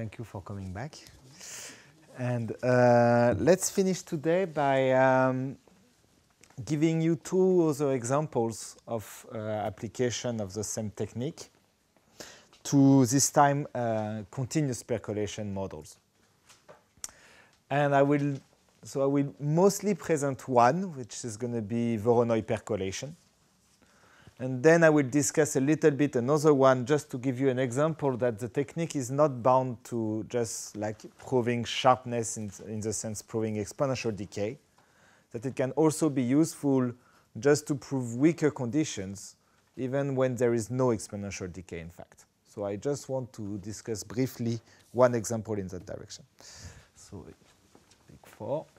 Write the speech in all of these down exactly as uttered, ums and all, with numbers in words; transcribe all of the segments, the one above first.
thank you for coming back. And uh, let's finish today by um, giving you two other examples of uh, application of the same technique to this time uh, continuous percolation models. And I will, so I will mostly present one, which is going to be Voronoi percolation. And then I will discuss a little bit another one just to give you an example that the technique is not bound to just like proving sharpness in, in the sense proving exponential decay, that it can also be useful just to prove weaker conditions even when there is no exponential decay in fact. So I just want to discuss briefly one example in that direction. So big four.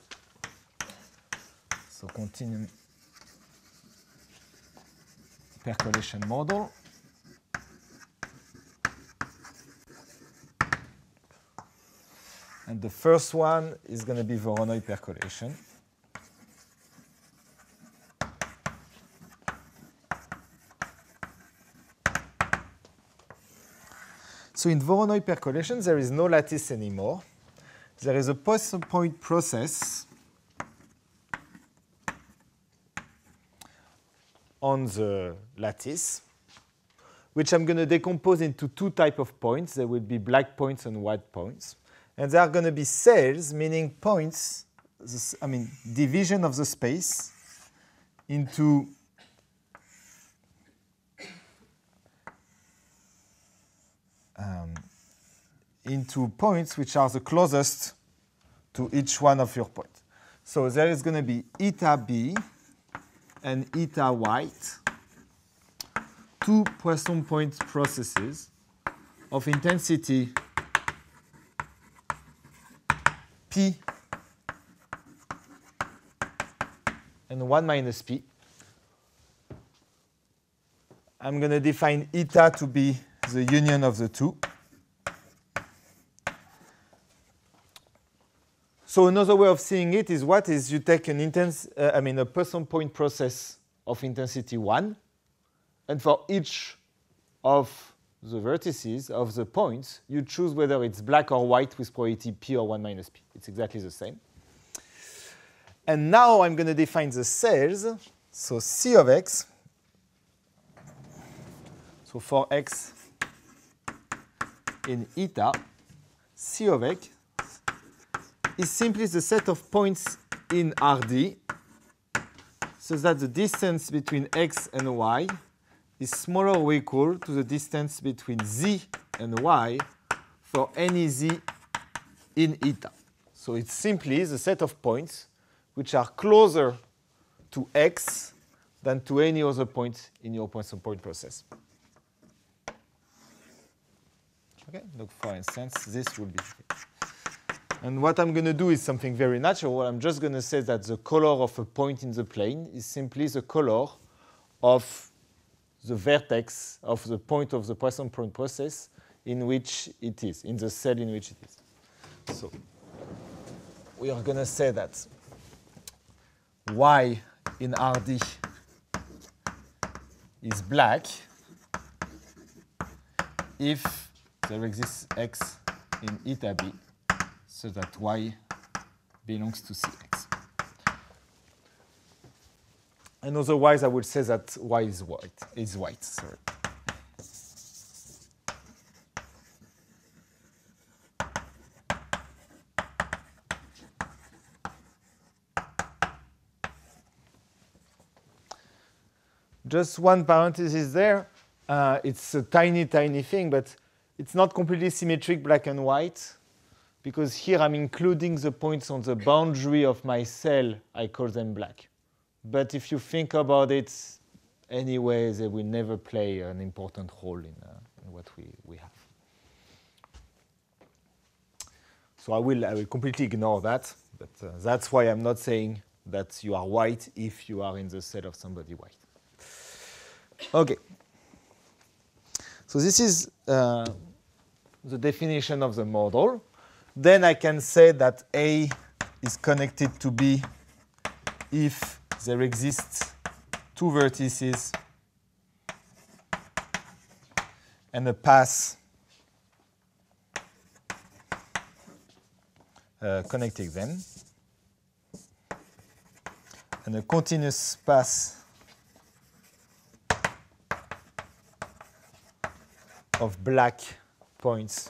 So continuum percolation model. And the first one is going to be Voronoi percolation. So in Voronoi percolation, there is no lattice anymore. There is a point process on the lattice, which I'm going to decompose into two types of points. There will be black points and white points. And there are going to be cells, meaning points, this, I mean, division of the space into um, into points which are the closest to each one of your points. So there is going to be eta b and eta white, two Poisson point processes of intensity P and one minus P. I'm going to define eta to be the union of the two. So another way of seeing it is what is you take an intense, uh, I mean a Poisson point process of intensity one, and for each of the vertices of the points, you choose whether it's black or white with probability P or one minus P. It's exactly the same. And now I'm going to define the cells. So C of x, so for x in eta, C of x is simply the set of points in R D so that the distance between x and y is smaller or equal to the distance between z and y for any z in eta. So it's simply the set of points which are closer to x than to any other point in your Poisson point process. Okay, look, for instance, this will be. And what I'm going to do is something very natural. I'm just going to say that the color of a point in the plane is simply the color of the vertex of the point of the Poisson point process in which it is, in the cell in which it is. So we are going to say that y in R D is black if there exists x in eta b, so that y belongs to Cx. And otherwise, I would say that y is white. Is white. Sorry. Just one parenthesis there. Uh, it's a tiny, tiny thing, but it's not completely symmetric, black and white. Because here I'm including the points on the boundary of my cell, I call them black. But if you think about it, anyway, they will never play an important role in, uh, in what we, we have. So I will, I will completely ignore that, but uh, that's why I'm not saying that you are white if you are in the cell of somebody white. Okay. So this is uh, the definition of the model. Then I can say that A is connected to B if there exists two vertices and a path uh, connecting them, and a continuous path of black points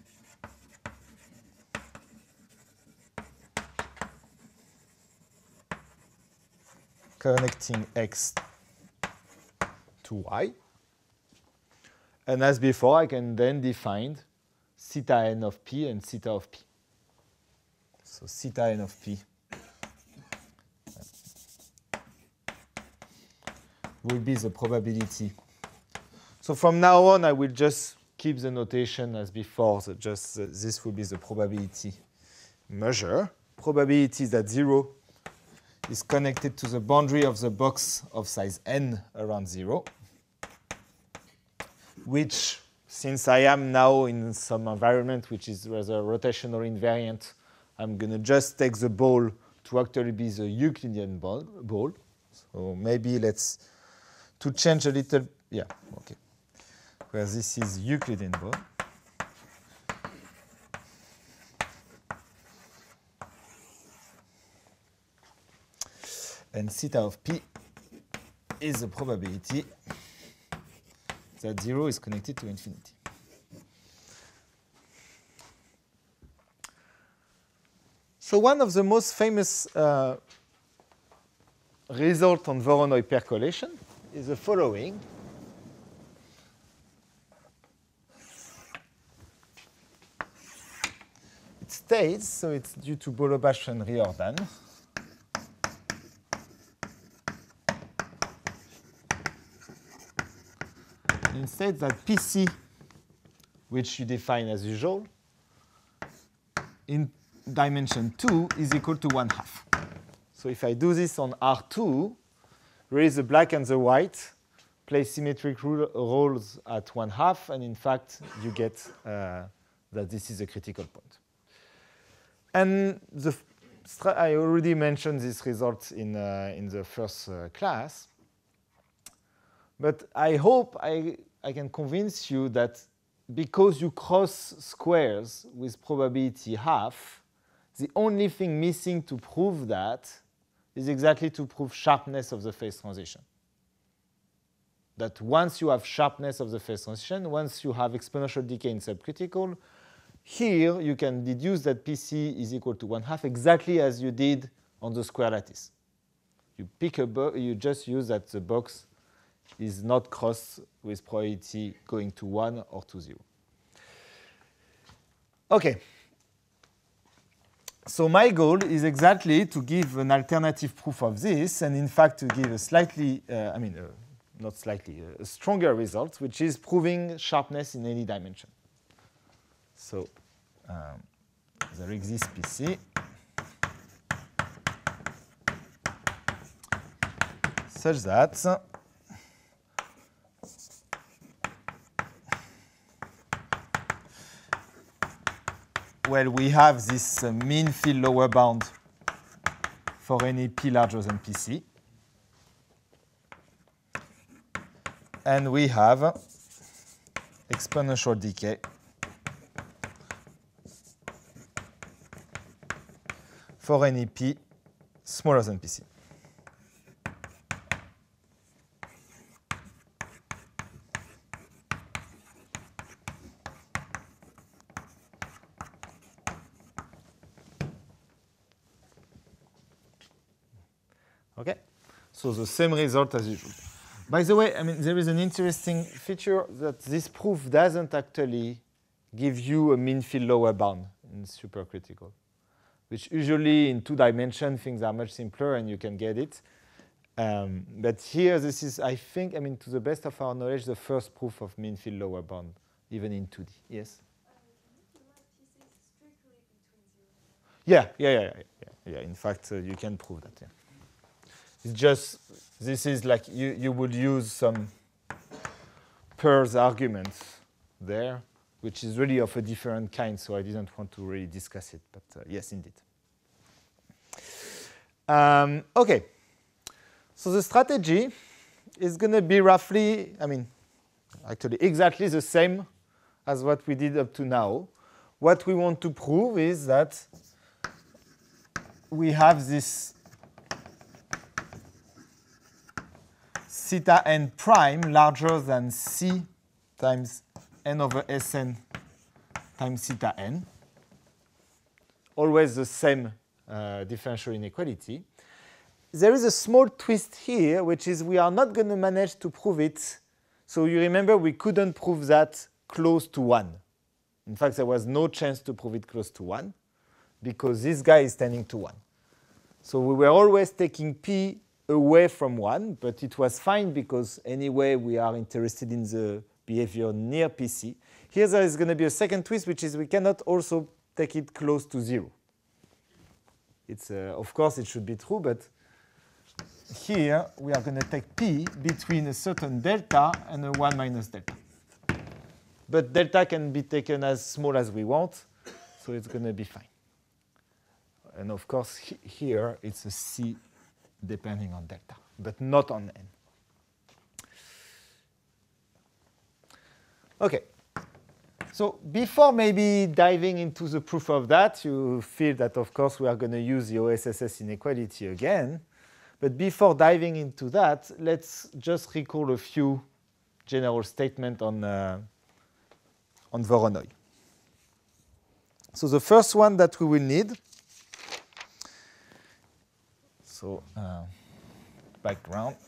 connecting X to Y. And as before, I can then define theta n of P and theta of P. So theta n of P will be the probability. So from now on, I will just keep the notation as before. So just uh, this will be the probability measure. Probability that zero is connected to the boundary of the box of size n around zero, which, since I am now in some environment which is rather rotational invariant, I'm going to just take the ball to actually be the Euclidean ball. ball. So maybe let's, to change a little, yeah, okay. Where this is Euclidean ball. And theta of P is the probability that zero is connected to infinity. So one of the most famous uh, results on Voronoi percolation is the following. It states, so it's due to Bolobash and Riordan, it states that P C, which you define as usual, in dimension two is equal to one half. So if I do this on R two, raise the black and the white, play symmetric roles at one half, and in fact, you get uh, that this is a critical point. And the, I already mentioned this result in, uh, in the first uh, class. But I hope I, I can convince you that because you cross squares with probability half, the only thing missing to prove that is exactly to prove sharpness of the phase transition. That once you have sharpness of the phase transition, once you have exponential decay in subcritical, here you can deduce that P C is equal to one half exactly as you did on the square lattice. You pick a box, you just use that the box is not crossed with probability going to one or to zero. Okay. So my goal is exactly to give an alternative proof of this, and in fact to give a slightly, uh, I mean, uh, not slightly, uh, a stronger result, which is proving sharpness in any dimension. So um, there exists P C such that well, we have this uh, mean field lower bound for any P larger than P C. And we have exponential decay for any P smaller than P C. Okay, so the same result as usual. By the way, I mean, there is an interesting feature that this proof doesn't actually give you a mean field lower bound in supercritical, which usually in two dimensions things are much simpler and you can get it. Um, but here, this is, I think, I mean, to the best of our knowledge, the first proof of mean field lower bound, even in two D. Yes? Yeah, yeah, yeah, yeah, yeah. yeah. In fact, uh, you can prove that. Yeah. It's just, this is like you, you would use some Peirce arguments there, which is really of a different kind, so I didn't want to really discuss it, but uh, yes, indeed. Um, okay, so the strategy is going to be roughly, I mean, actually exactly the same as what we did up to now. What we want to prove is that we have this theta n prime larger than c times n over Sn times theta n. Always the same uh, differential inequality. There is a small twist here, which is we are not going to manage to prove it. So you remember we couldn't prove that close to one. In fact, there was no chance to prove it close to one because this guy is tending to one. So we were always taking p away from one, but it was fine because anyway we are interested in the behavior near P C. Here there is going to be a second twist, which is we cannot also take it close to zero. It's, uh, of course, it should be true, but here we are going to take p between a certain delta and a one minus delta. But delta can be taken as small as we want, so it's going to be fine. And of course, he here it's a c depending on delta, but not on n. OK. So before maybe diving into the proof of that, you feel that, of course, we are going to use the O S S S inequality again. But before diving into that, let's just recall a few general statements on, uh, on Voronoi. So the first one that we will need, so uh, background.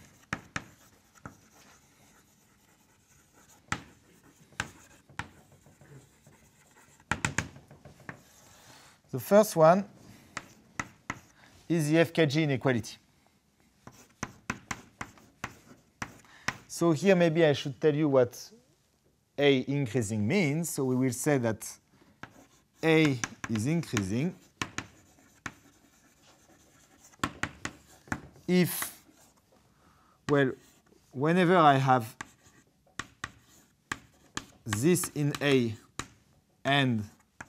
The first one is the F K G inequality. So here maybe I should tell you what A increasing means. So we will say that A is increasing if, well, whenever I have this in A and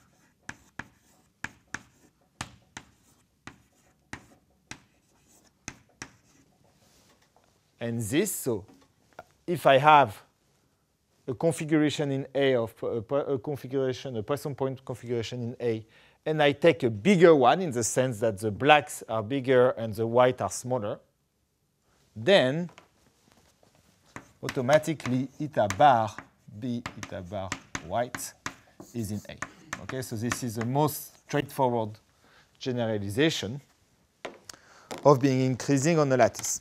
and this, so if I have a configuration in A of a, a configuration, a Poisson point configuration in A, and I take a bigger one in the sense that the blacks are bigger and the white are smaller, then automatically eta bar B eta bar white is in A. Okay, so this is the most straightforward generalization of being increasing on a lattice.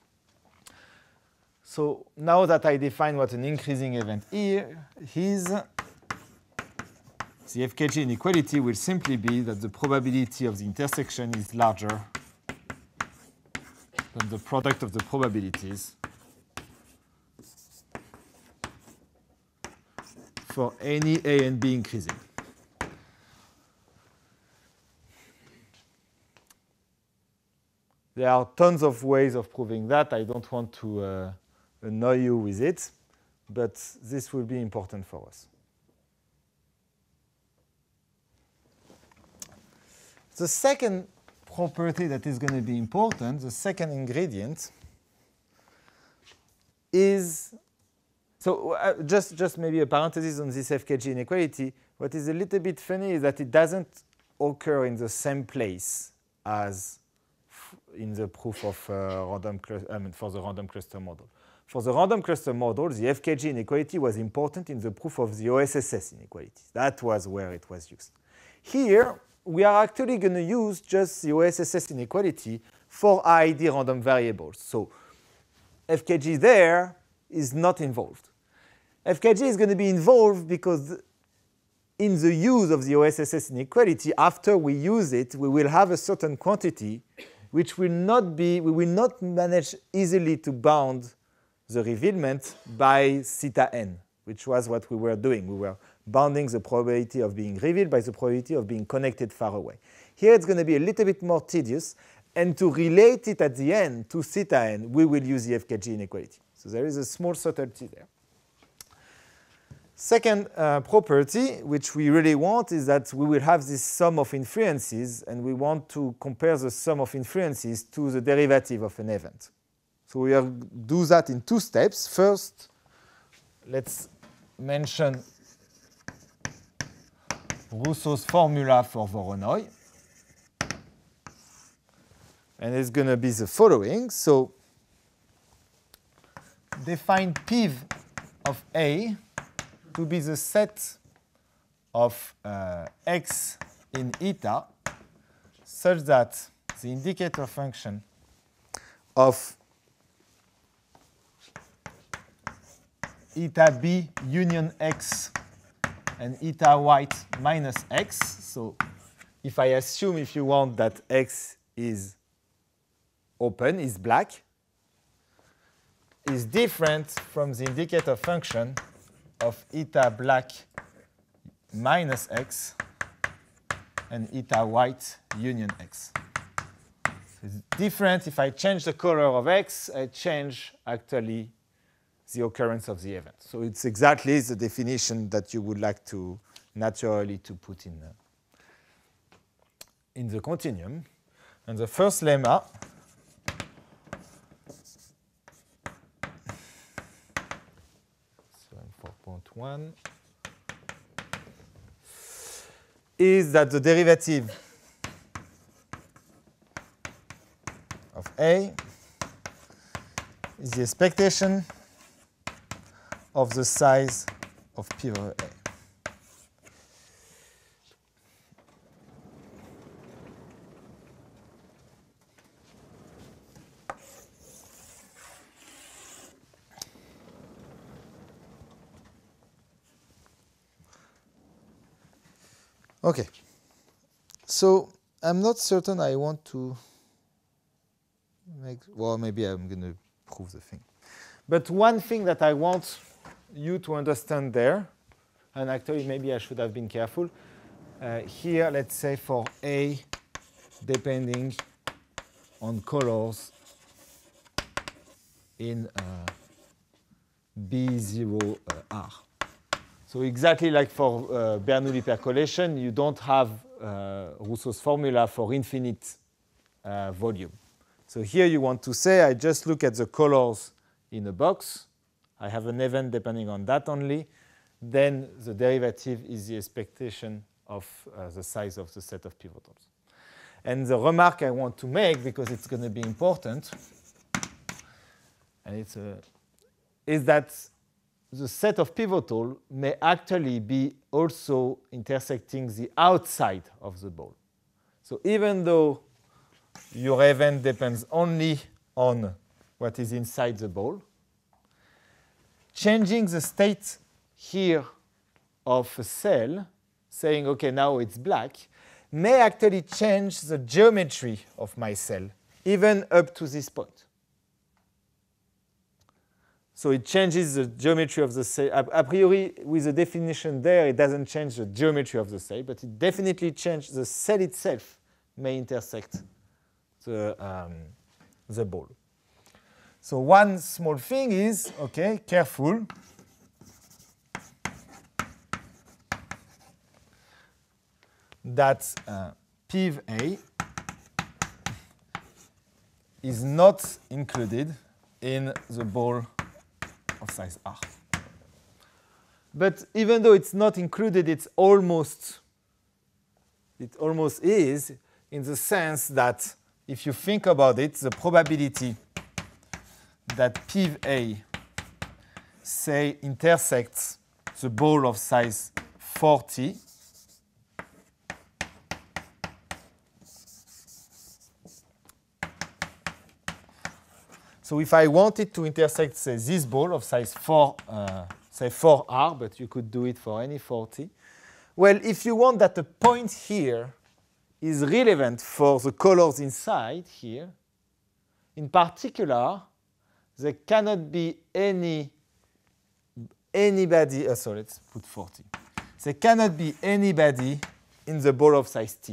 So now that I define what an increasing event is, the F K G inequality will simply be that the probability of the intersection is larger than the product of the probabilities for any A and B increasing. There are tons of ways of proving that. I don't want to uh, annoy you with it, but this will be important for us. The second property that is going to be important, the second ingredient, is, so uh, just, just maybe a parenthesis on this F K G inequality. What is a little bit funny is that it doesn't occur in the same place as in the proof of uh, random I mean, for the random cluster model. For the random cluster model, the F K G inequality was important in the proof of the O S S S inequality. That was where it was used. Here, we are actually going to use just the O S S S inequality for I I D random variables. So F K G there is not involved. F K G is going to be involved because in the use of the O S S S inequality, after we use it, we will have a certain quantity which will not be, we will not manage easily to bound the revealment by theta n, which was what we were doing. We were bounding the probability of being revealed by the probability of being connected far away. Here it's going to be a little bit more tedious, and to relate it at the end to theta n, we will use the F K G inequality. So there is a small subtlety there. Second uh, property, which we really want, is that we will have this sum of inferences, and we want to compare the sum of inferences to the derivative of an event. So we will do that in two steps. First, let's mention Rousseau's formula for Voronoi. And it's going to be the following. So define P V of A to be the set of uh, x in eta such that the indicator function of eta b union x and eta white minus x. So if I assume, if you want, that x is open, is black, is different from the indicator function of eta black minus x and eta white union x. It's different. If I change the color of x, I change actually the occurrence of the event. So it's exactly the definition that you would like to naturally to put in, uh, in the continuum. And the first lemma four point one is that the derivative of A is the expectation of the size of P over A. Okay, so I'm not certain I want to make, well, maybe I'm going to prove the thing. But one thing that I want you to understand there, and actually maybe I should have been careful, uh, here, let's say for A, depending on colors in uh, B zero uh, R. So exactly like for uh, Bernoulli percolation, you don't have uh, Rousseau's formula for infinite uh, volume. So here you want to say, I just look at the colors in a box. I have an event depending on that only. Then the derivative is the expectation of uh, the size of the set of pivotals. And the remark I want to make, because it's going to be important, and it's a, is that the set of pivotal may actually be also intersecting the outside of the ball. So even though your event depends only on what is inside the ball, changing the state here of a cell, saying, OK, now it's black, may actually change the geometry of my cell, even up to this point. So it changes the geometry of the cell. A priori, with the definition there, it doesn't change the geometry of the cell, but it definitely changes the cell itself may intersect the, um, the ball. So one small thing is, OK, careful. That uh, P V A is not included in the ball of size R. But even though it's not included, it's almost, it almost is, in the sense that if you think about it, the probability that P V A, say, intersects the ball of size forty, so if I wanted to intersect, say, this ball of size four, uh, say four R, but you could do it for any forty, well, if you want that the point here is relevant for the colors inside here, in particular, there cannot be any anybody. Uh, so let's put forty. There cannot be anybody in the ball of size T.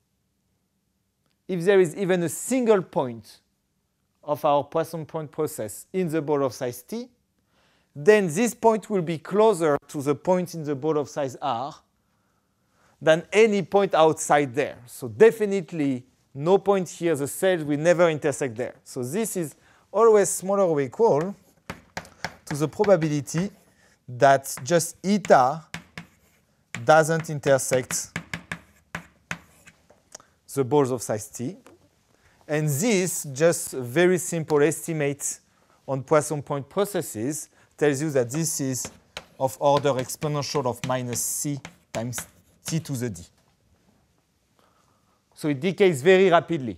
If there is even a single point of our Poisson point process in the ball of size T, then this point will be closer to the point in the ball of size R than any point outside there. So definitely no point here, the cells will never intersect there. So this is always smaller or equal to the probability that just eta doesn't intersect the balls of size T. And this, just a very simple estimate on Poisson point processes, tells you that this is of order exponential of minus c times t to the d. So it decays very rapidly.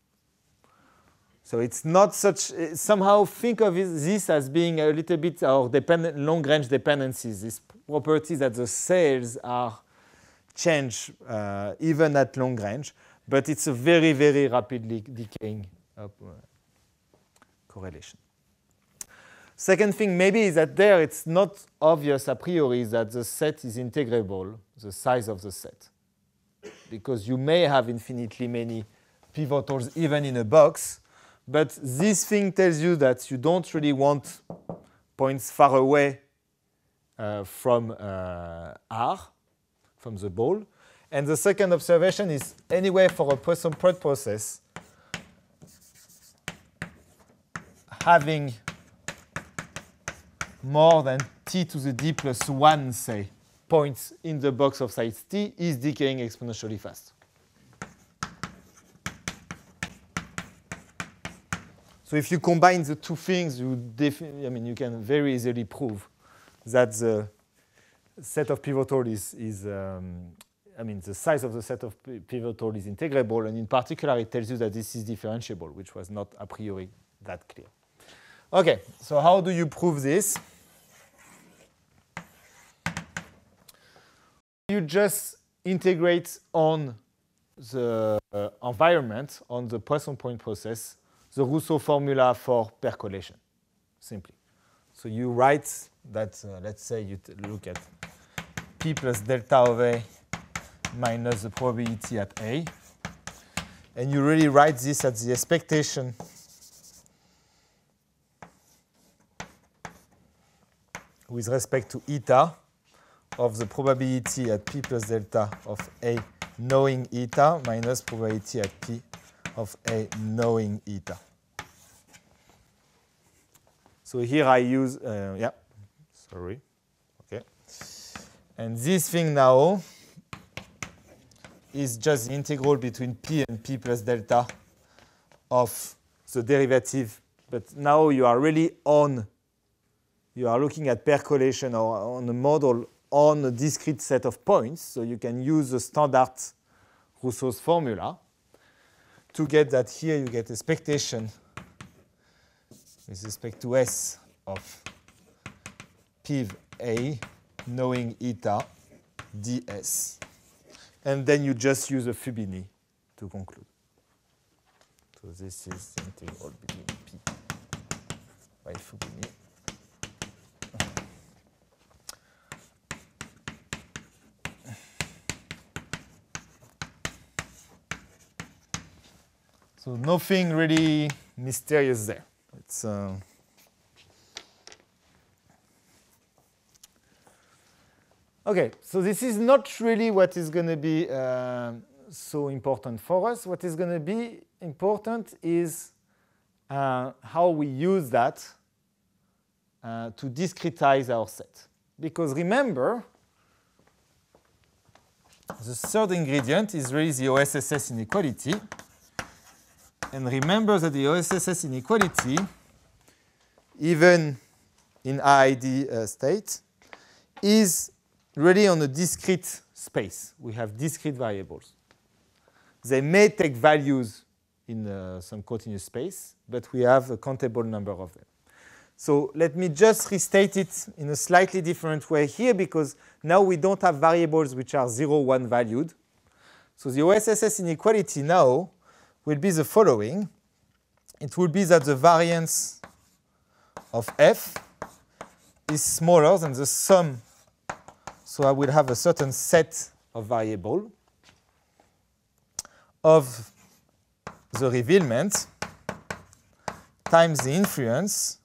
So it's not such, somehow think of this as being a little bit our dependent, long-range dependencies, these properties that the cells are changed uh, even at long range, but it's a very, very rapidly decaying uh, correlation. Second thing maybe is that there it's not obvious a priori that the set is integrable, the size of the set, because you may have infinitely many pivotals even in a box. But this thing tells you that you don't really want points far away uh, from uh, R, from the ball. And the second observation is anyway for a Poisson point process, having more than t to the d plus one, say, points in the box of size t is decaying exponentially fast. So if you combine the two things, you I mean, you can very easily prove that the set of pivotal is, is um, I mean, the size of the set of pivotal is integrable, and in particular, it tells you that this is differentiable, which was not a priori that clear. Okay, so how do you prove this? You just integrate on the uh, environment, on the Poisson point process, the Rousseau formula for percolation, simply. So you write that, uh, let's say you look at P plus delta of A minus the probability at A, and you really write this at the expectation with respect to eta of the probability at P plus delta of A knowing eta minus probability at P of A knowing eta. So here I use, uh, yeah, sorry, okay. And this thing now is just the integral between P and P plus delta of the derivative. But now you are really on, you are looking at percolation or on a model on a discrete set of points. So you can use the standard Rousseau's formula to get that here you get expectation with respect to S of P of A knowing eta ds. And then you just use a Fubini to conclude. So this is the integral between P by Fubini. So nothing really mysterious there. It's uh, okay. So this is not really what is going to be uh, so important for us. What is going to be important is uh, how we use that uh, to discretize our set. Because remember, the third ingredient is really the O S S S inequality. And remember that the O S S S inequality, even in I I D uh, state, is really on a discrete space. We have discrete variables. They may take values in uh, some continuous space, but we have a countable number of them. So let me just restate it in a slightly different way here, because now we don't have variables which are zero, one valued. So the O S S S inequality now will be the following. It will be that the variance of f is smaller than the sum. So I will have a certain set of variables of the revealment times the influence.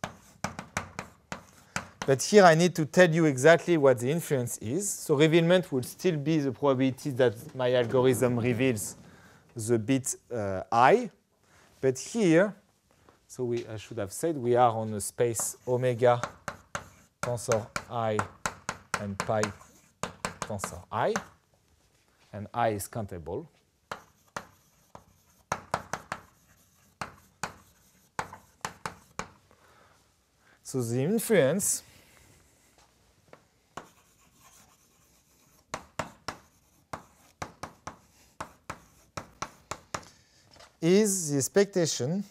But here I need to tell you exactly what the influence is. So revealment will still be the probability that my algorithm reveals the bit uh, I. But here, so we, I should have said we are on a space omega tensor I and pi tensor I. And I is countable. So the influence is the expectation,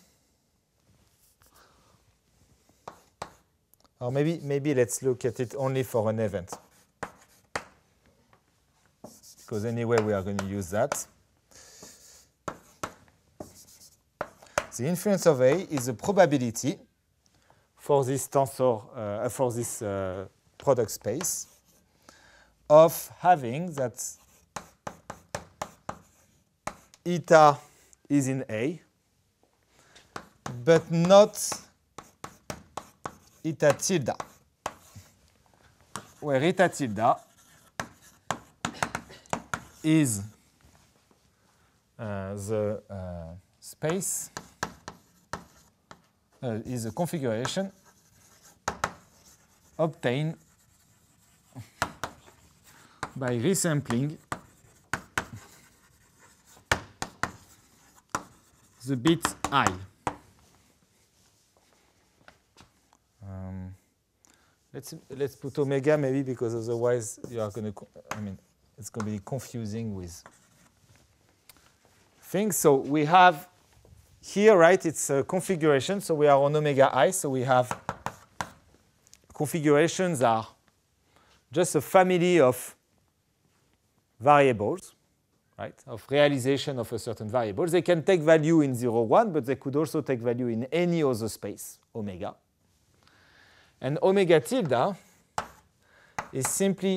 or maybe maybe let's look at it only for an event, because anyway we are going to use that. The influence of A is the probability for this tensor, uh, for this uh, product space of having that eta is in A, but not eta tilde, where eta tilde is uh, the uh, space, uh, is a configuration obtained by resampling the bit I. Um, let's let's put omega maybe, because otherwise you are going to, I mean, it's going to be confusing with things. So we have here, right, it's a configuration. So we are on omega I. So we have configurations are just a family of variables, right, of realization of a certain variable. They can take value in zero, one, but they could also take value in any other space, omega. And omega tilde is simply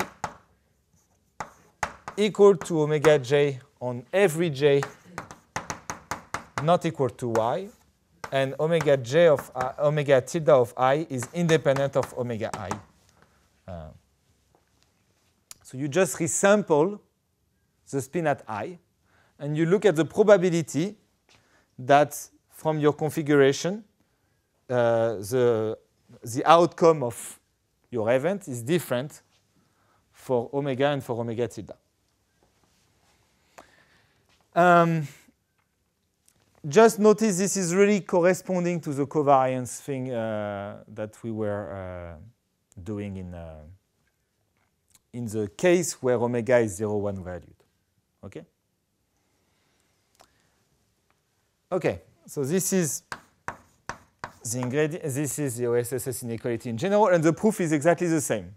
equal to omega j on every j not equal to y, and omega j of uh, omega tilde of I is independent of omega I. Uh, so you just resample the spin at I, and you look at the probability that from your configuration, uh, the, the outcome of your event is different for omega and for omega tilde. Um, just notice this is really corresponding to the covariance thing uh, that we were uh, doing in, uh, in the case where omega is zero, one valued. Okay? Okay, so this is the ingredient, this is the O S S S inequality in general, and the proof is exactly the same.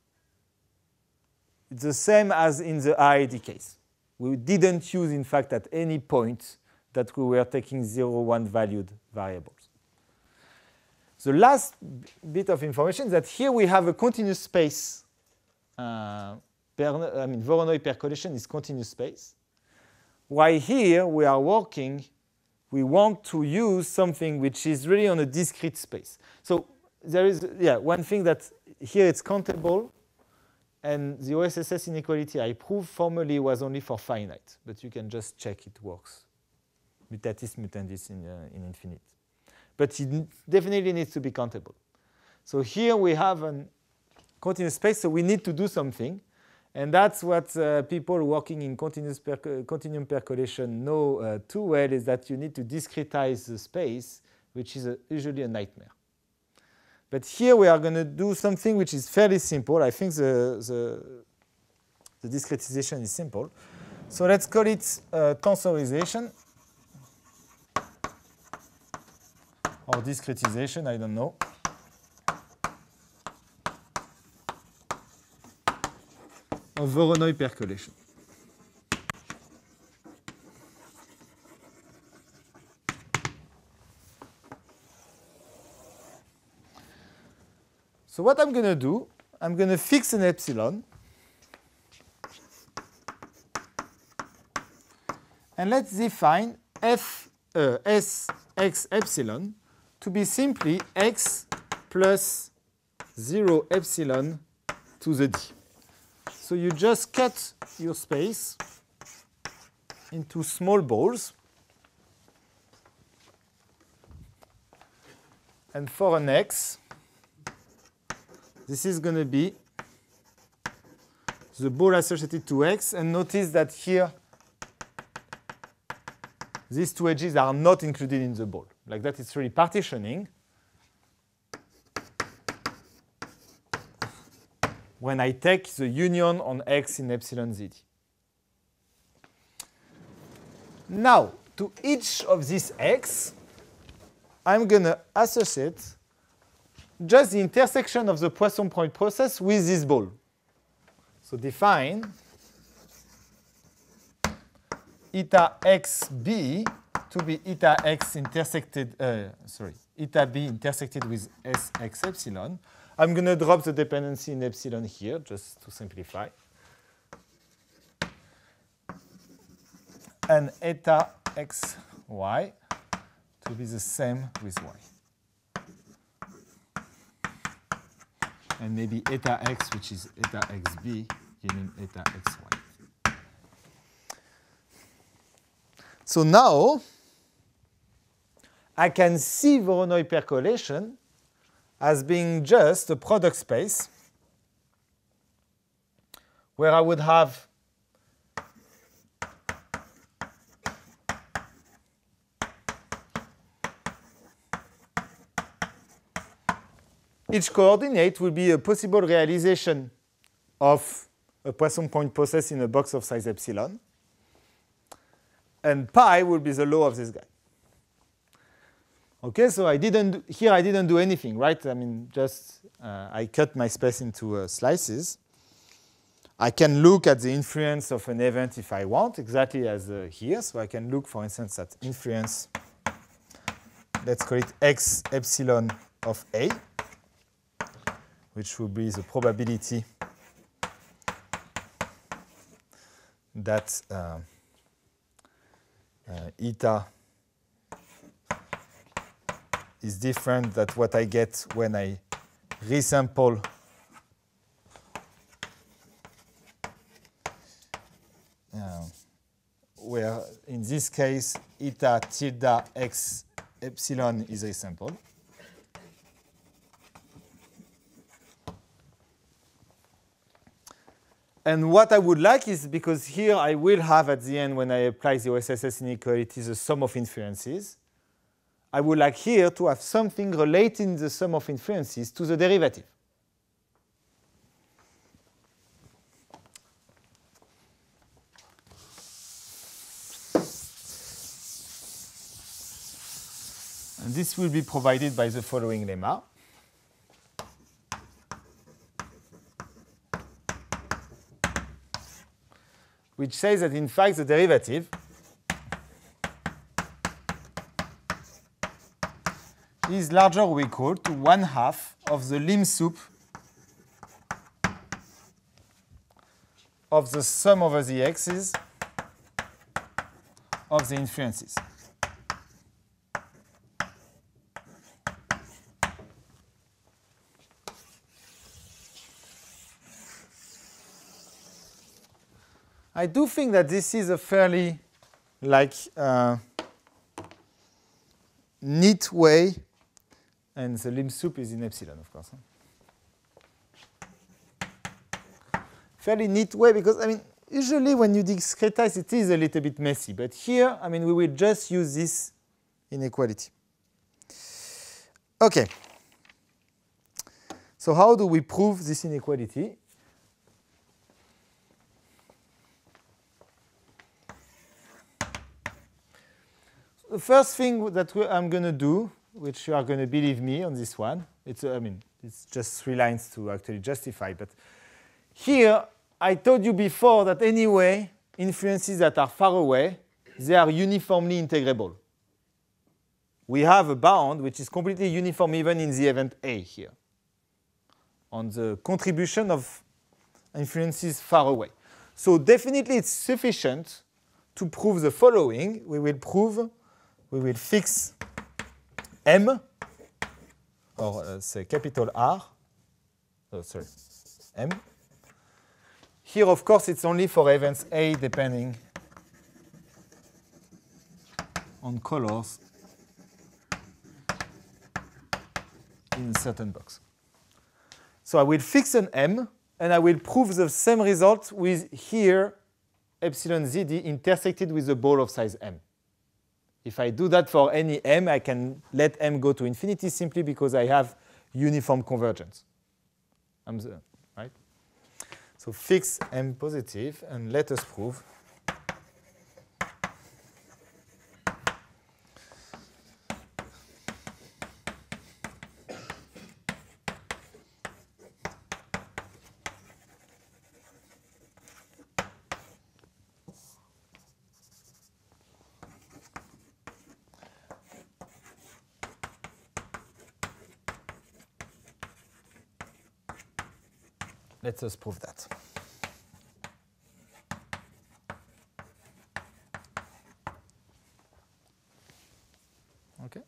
It's the same as in the I I D case. We didn't use, in fact, at any point that we were taking zero, one valued variables. The last bit of information is that here we have a continuous space. Uh, I mean, Voronoi percolation is continuous space. While here we are working, we want to use something which is really on a discrete space. So there is, yeah, one thing that here it's countable, and the O S S S inequality I proved formally was only for finite, but you can just check it works. Mutatis mutandis in, uh, in infinite. But it definitely needs to be countable. So here we have a continuous space, so we need to do something. And that's what uh, people working in continuous perco continuum percolation know uh, too well, is that you need to discretize the space, which is a, usually a nightmare. But here we are going to do something which is fairly simple. I think the, the, the discretization is simple. So let's call it uh, tensorization or discretization, I don't know. Of Voronoi percolation. So what I'm going to do, I'm going to fix an epsilon. And let's define f uh, s x epsilon to be simply x plus zero epsilon to the d. So you just cut your space into small balls. And for an x, this is going to be the ball associated to x. And notice that here, these two edges are not included in the ball. Like that, it's really partitioning. when I take the union on x in epsilon Z D. Now, to each of these x, I'm going to associate just the intersection of the Poisson point process with this ball. So define eta xb to be eta x intersected, uh, sorry, eta b intersected with sx epsilon. I'm going to drop the dependency in epsilon here, just to simplify. And eta xy to be the same with y. And maybe eta x, which is eta xb, giving eta xy. So now, I can see Voronoi percolation as being just a product space where I would have each coordinate will be a possible realization of a Poisson point process in a box of size epsilon. And pi will be the law of this guy. Okay, so I didn't do, here I didn't do anything, right? I mean, just uh, I cut my space into uh, slices. I can look at the influence of an event if I want, exactly as uh, here. So I can look, for instance, at influence. Let's call it x epsilon of A, which will be the probability that uh, uh, eta is different than what I get when I resample uh, where in this case eta tilde x epsilon is resampled. And what I would like is, because here I will have at the end, when I apply the O S S S inequality, the sum of inferences, I would like here to have something relating the sum of inferences to the derivative. And this will be provided by the following lemma. Which says that in fact the derivative is larger or equal to one half of the lim sup of the sum over the x's of the inferences. I do think that this is a fairly like uh, neat way, and the lim sup is in epsilon, of course. Huh? Fairly neat way, because I mean, usually when you discretize, it is a little bit messy. But here, I mean, we will just use this inequality. Okay. So how do we prove this inequality? The first thing that I'm going to do, which you are going to believe me on this one, it's, uh, I mean, it's just three lines to actually justify. But here, I told you before that anyway, inferences that are far away, they are uniformly integrable. We have a bound which is completely uniform even in the event A here, on the contribution of inferences far away. So definitely it's sufficient to prove the following. We will prove We will fix M, or uh, say capital R, oh, sorry, M. Here, of course, it's only for events A depending on colors in a certain box. So I will fix an M, and I will prove the same result with here epsilon Z D intersected with a ball of size M. If I do that for any M, I can let M go to infinity simply because I have uniform convergence. I'm the, right? So fix M positive, and let us prove Let us prove that. Okay.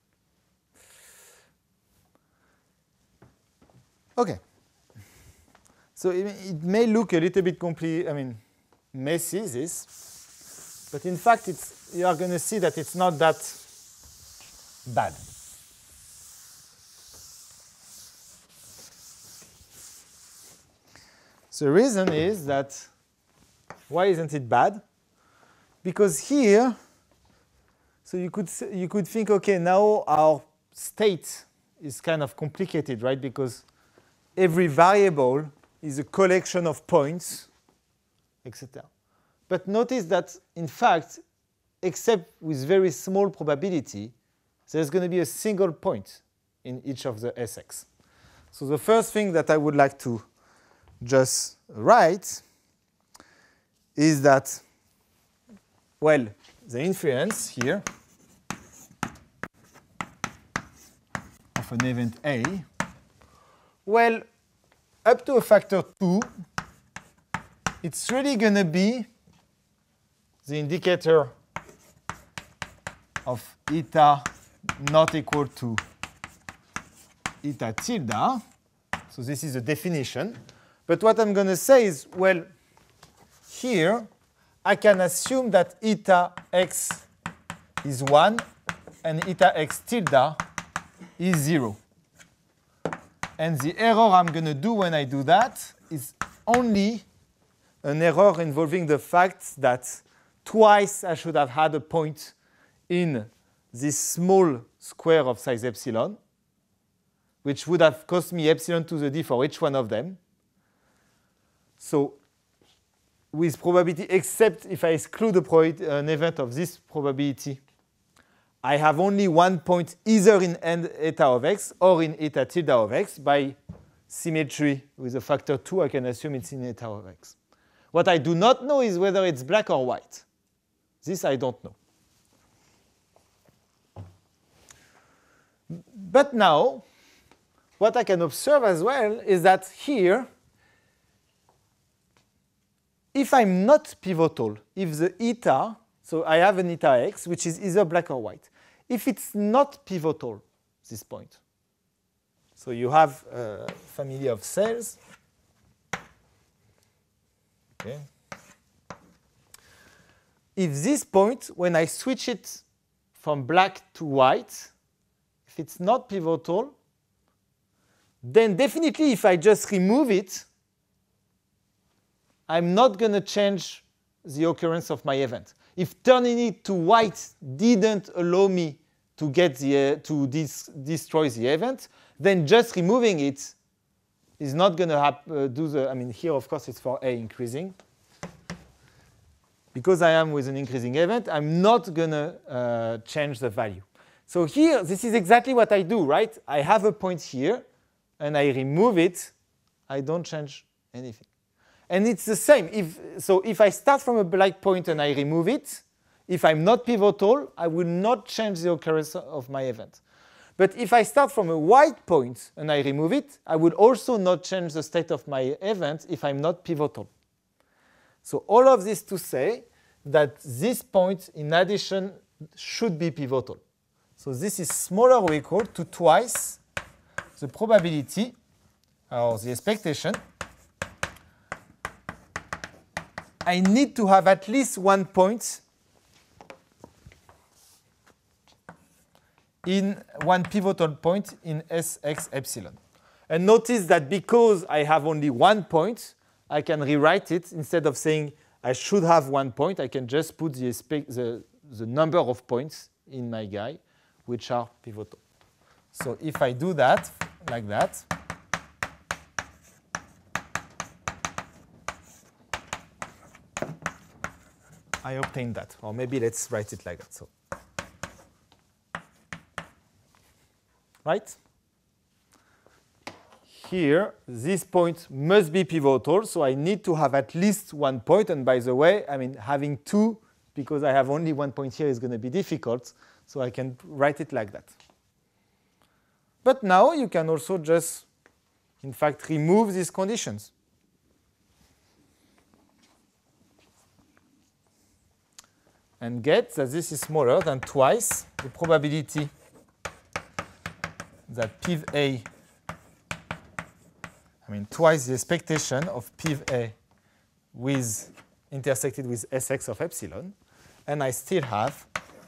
Okay. So it, it may look a little bit complete, I mean, messy, this, but in fact, it's, you are going to see that it's not that bad. The reason is that, why isn't it bad? Because here, so you could, you could think, okay, now our state is kind of complicated, right? Because every variable is a collection of points, et cetera. But notice that, in fact, except with very small probability, there's going to be a single point in each of the S X. So the first thing that I would like to just write is that, well, the inference here of an event A, well, up to a factor two, it's really going to be the indicator of eta not equal to eta tilde. So this is a definition. But what I'm going to say is, well, here I can assume that eta x is one and eta x tilde is zero. And the error I'm going to do when I do that is only an error involving the fact that twice I should have had a point in this small square of size epsilon, which would have cost me epsilon to the d for each one of them. So with probability, except if I exclude a an event of this probability, I have only one point either in n eta of x or in eta tilde of x. By symmetry with a factor two, I can assume it's in eta of x. What I do not know is whether it's black or white. This I don't know. But now, what I can observe as well is that here, if I'm not pivotal, if the eta, so I have an eta x, which is either black or white. If it's not pivotal, this point, so you have a family of cells. Okay. If this point, when I switch it from black to white, if it's not pivotal, then definitely if I just remove it, I'm not going to change the occurrence of my event. If turning it to white didn't allow me to get the uh, to dis destroy the event, then just removing it is not going to uh, do the. I mean, here of course it's for A increasing. Because I am with an increasing event, I'm not going to uh, change the value. So here, this is exactly what I do, right? I have a point here, and I remove it. I don't change anything. And it's the same. If, so if I start from a black point and I remove it, if I'm not pivotal, I will not change the occurrence of my event. But if I start from a white point and I remove it, I will also not change the state of my event if I'm not pivotal. So all of this to say that this point, in addition, should be pivotal. So this is smaller or equal to twice the probability, or the expectation. I need to have at least one point in one pivotal point in S X epsilon. And notice that because I have only one point, I can rewrite it. Instead of saying I should have one point, I can just put the, the, the number of points in my guy, which are pivotal. So if I do that, like that, I obtain that. Or maybe let's write it like that. So, right? Here, this point must be pivotal, so I need to have at least one point. And by the way, I mean, having two, because I have only one point here, is going to be difficult. So I can write it like that. But now you can also just, in fact, remove these conditions. And get that this is smaller than twice the probability that P of A, I mean, twice the expectation of P of A with intersected with S x of epsilon, and I still have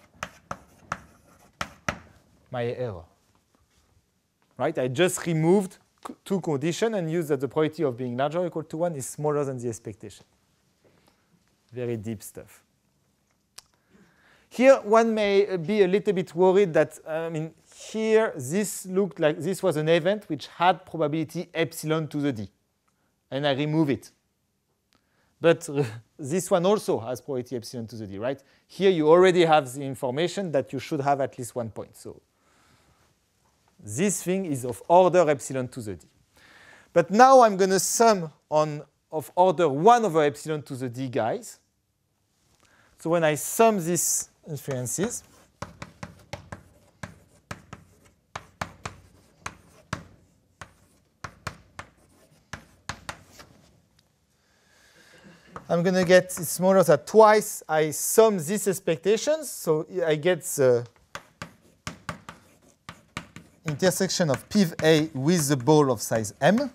my error. Right? I just removed two conditions and used that the probability of being larger or equal to one is smaller than the expectation. Very deep stuff. Here, one may be a little bit worried that, I mean, here, this looked like this was an event which had probability epsilon to the d. And I remove it. But this one also has probability epsilon to the d, right? Here, you already have the information that you should have at least one point. So this thing is of order epsilon to the d. But now I'm going to sum on of order one over epsilon to the d guys. So when I sum these inferences, I'm going to get it's smaller than twice. I sum these expectations, so I get the intersection of P of A with the ball of size m.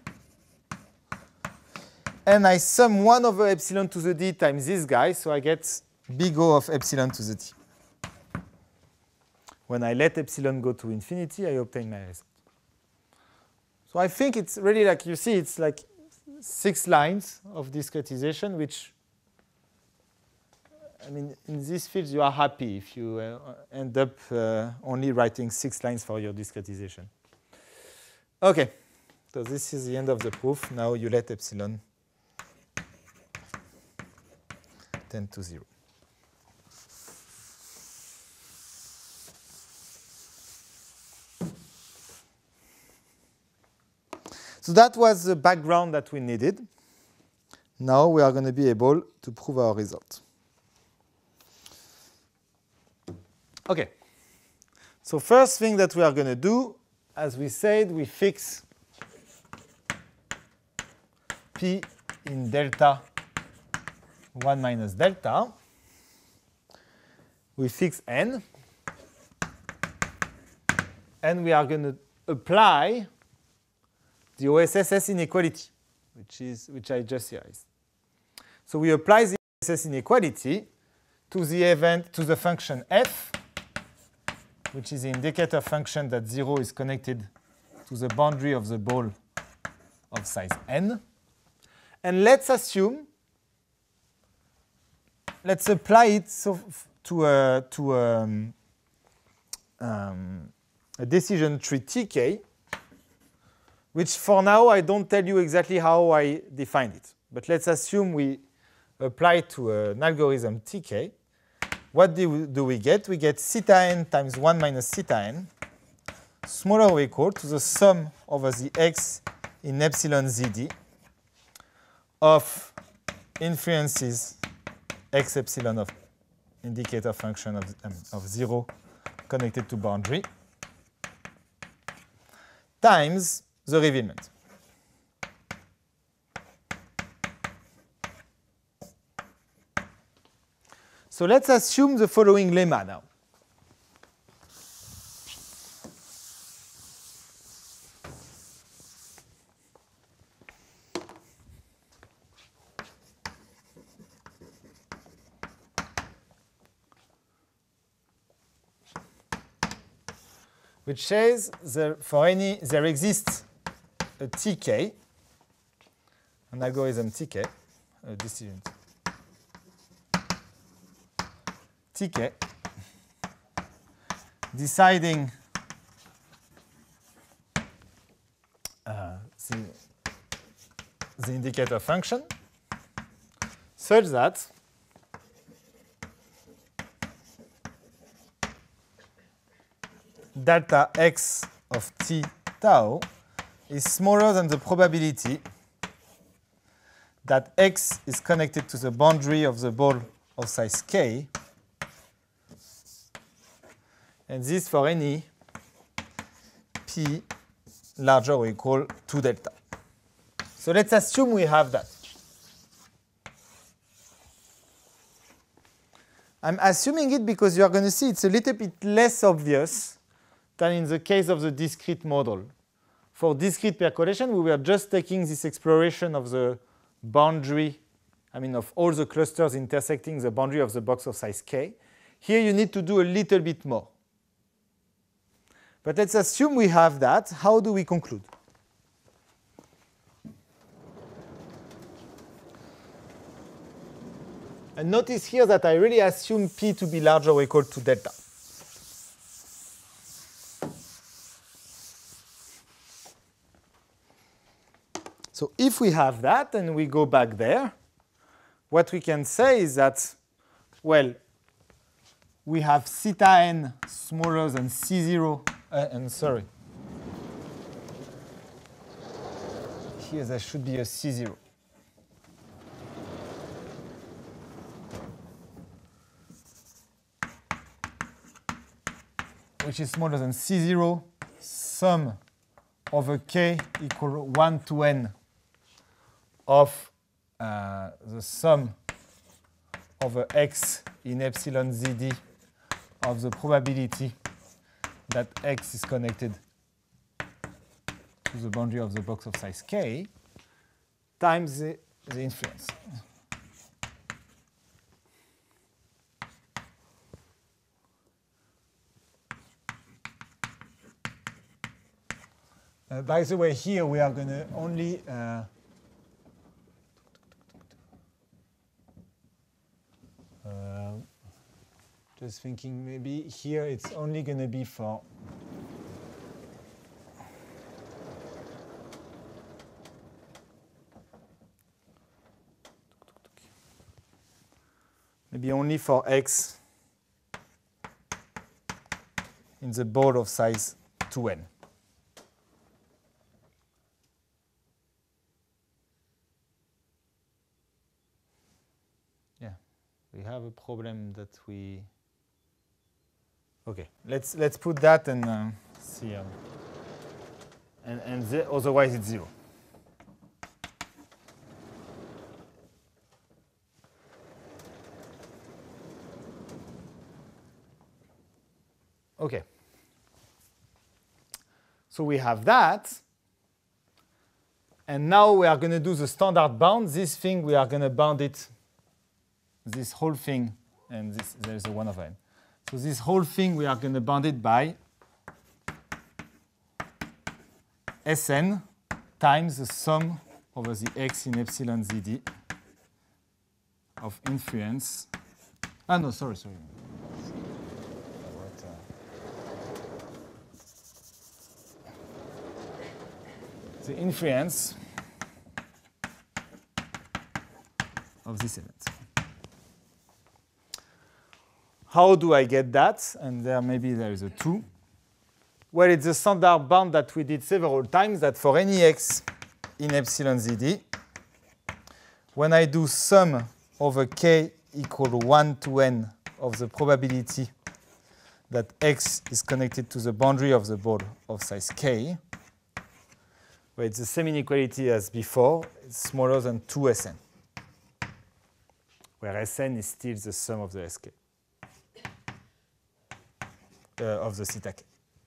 And I sum one over epsilon to the d times this guy, so I get big O of epsilon to the d. When I let epsilon go to infinity, I obtain my result. So I think it's really like, you see, it's like six lines of discretization, which, I mean, in this field, you are happy if you uh, end up uh, only writing six lines for your discretization. OK, so this is the end of the proof. Now you let epsilon tend to zero. So that was the background that we needed. Now we are going to be able to prove our result. OK. So first thing that we are going to do, as we said, we fix P in delta one minus delta. We fix n. And we are going to apply the O S S inequality, which is which I just erased. So we apply the O S S inequality to the event to the function f, which is the indicator function that zero is connected to the boundary of the ball of size n. And let's assume, let's apply it so to a to a, um, a decision tree T K, which for now I don't tell you exactly how I define it. But let's assume we apply to an algorithm T K. What do we, do we get? We get theta n times one minus theta n, smaller or equal to the sum over the x in epsilon zd of inferences x epsilon of indicator function of, um, of zero connected to boundary times the revealment. So let's assume the following lemma now. Which says that for any there exists a T K, an algorithm T K, a decision T K, deciding uh, the, the indicator function such that delta x of t tau is smaller than the probability that x is connected to the boundary of the ball of size k, and this for any p larger or equal to delta. So let's assume we have that. I'm assuming it because you're going to see it's a little bit less obvious than in the case of the discrete model. For discrete percolation, we were just taking this exploration of the boundary, I mean of all the clusters intersecting the boundary of the box of size k. Here you need to do a little bit more. But let's assume we have that. How do we conclude? And notice here that I really assume p to be larger or equal to delta. So if we have that and we go back there, what we can say is that, well, we have theta n smaller than c zero, uh, and sorry, here there should be a c zero. Which is smaller than c zero, sum over k equal one to n of uh, the sum over x in epsilon zd of the probability that x is connected to the boundary of the box of size k times the, the influence. Uh, by the way, here we are going to only uh, uh, just thinking maybe here it's only going to be for maybe only for x in the ball of size two n. We have a problem that we. Okay, let's let's put that and uh, see. Um, and and the, otherwise it's zero. Okay. So we have that. And now we are going to do the standard bound. This thing, we are going to bound it. This whole thing, and this, there's a one over n. So this whole thing, we are going to bound it by Sn times the sum over the x in epsilon zd of influence. Ah, no, sorry, sorry. The influence of this event. How do I get that? And there maybe there is a two. Well, it's the standard bound that we did several times, that for any x in epsilon zd, when I do sum over k equal one to n of the probability that x is connected to the boundary of the ball of size k, where it's the same inequality as before, it's smaller than two S n, where Sn is still the sum of the S K. Uh, of the theta k.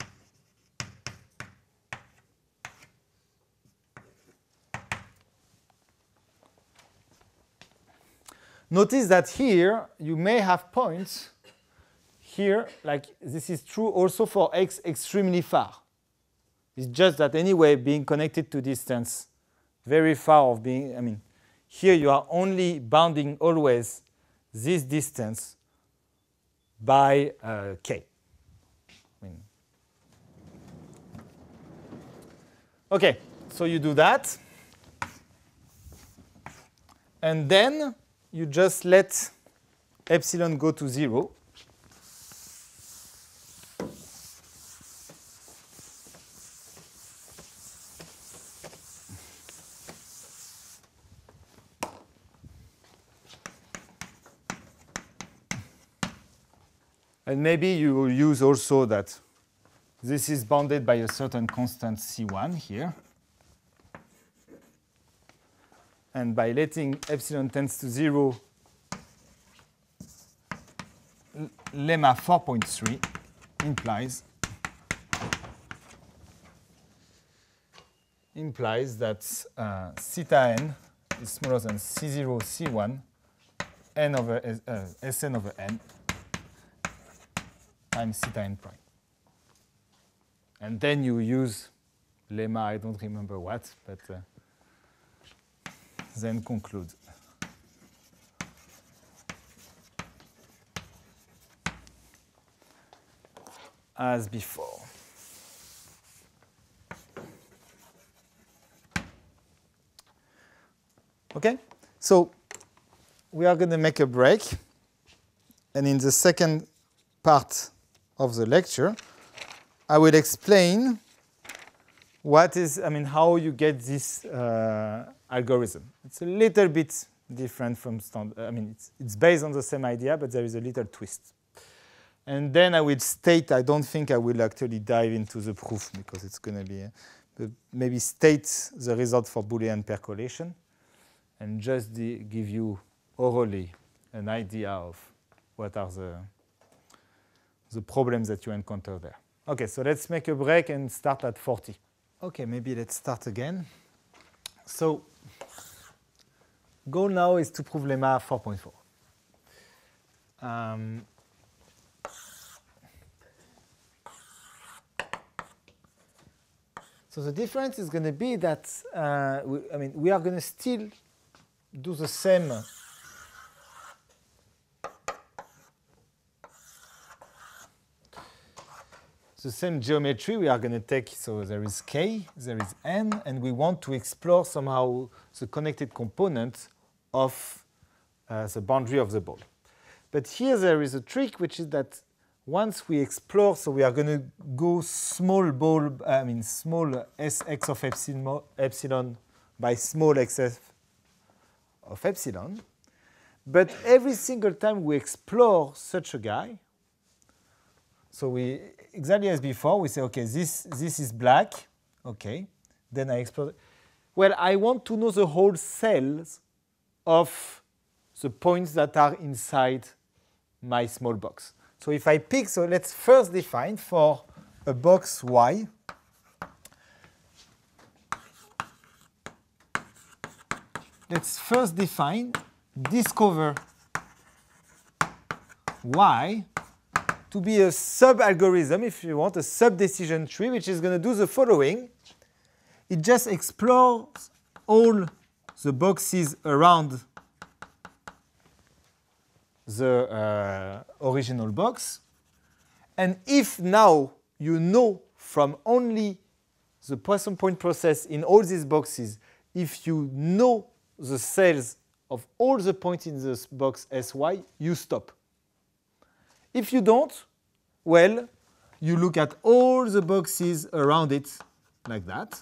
Notice that here you may have points here, like this is true also for x extremely far. It's just that anyway, being connected to distance very far of being, I mean, here you are only bounding always this distance by uh, k. I mean. Okay, so you do that. And then you just let epsilon go to zero. And maybe you will use also that this is bounded by a certain constant C one here. And by letting epsilon tends to zero, lemma four point three implies implies that uh, theta n is smaller than C zero, C one, n over S, uh, Sn over n times theta n prime. And then you use lemma, I don't remember what, but uh, then conclude. As before. Okay, so we are going to make a break. And in the second part of the lecture, I will explain what is, I mean, how you get this uh, algorithm. It's a little bit different from standard. I mean, it's, it's based on the same idea, but there is a little twist. And then I will state, I don't think I will actually dive into the proof because it's going to be, uh, maybe state the result for Boolean percolation and just the, give you orally an idea of what are the, the problems that you encounter there. Okay, so let's make a break and start at forty. Okay, maybe let's start again. So, goal now is to prove lemma four point four. Um, so the difference is going to be that uh, we, I mean we are going to still do the same. The same geometry we are going to take, so there is K, there is N, and we want to explore somehow the connected component of uh, the boundary of the ball. But here there is a trick, which is that once we explore, so we are going to go small ball, I mean small Sx of epsilon, epsilon by small xf of epsilon. But every single time we explore such a guy, so we, exactly as before, we say, okay, this, this is black, okay, then I explore. Well, I want to know the whole cells of the points that are inside my small box. So if I pick, so let's first define for a box Y, let's first define, discover Y to be a sub-algorithm, if you want, a sub-decision tree, which is going to do the following. It just explores all the boxes around the uh, original box. And if now you know from only the Poisson point process in all these boxes, if you know the cells of all the points in this box S Y, you stop. If you don't, well, you look at all the boxes around it like that.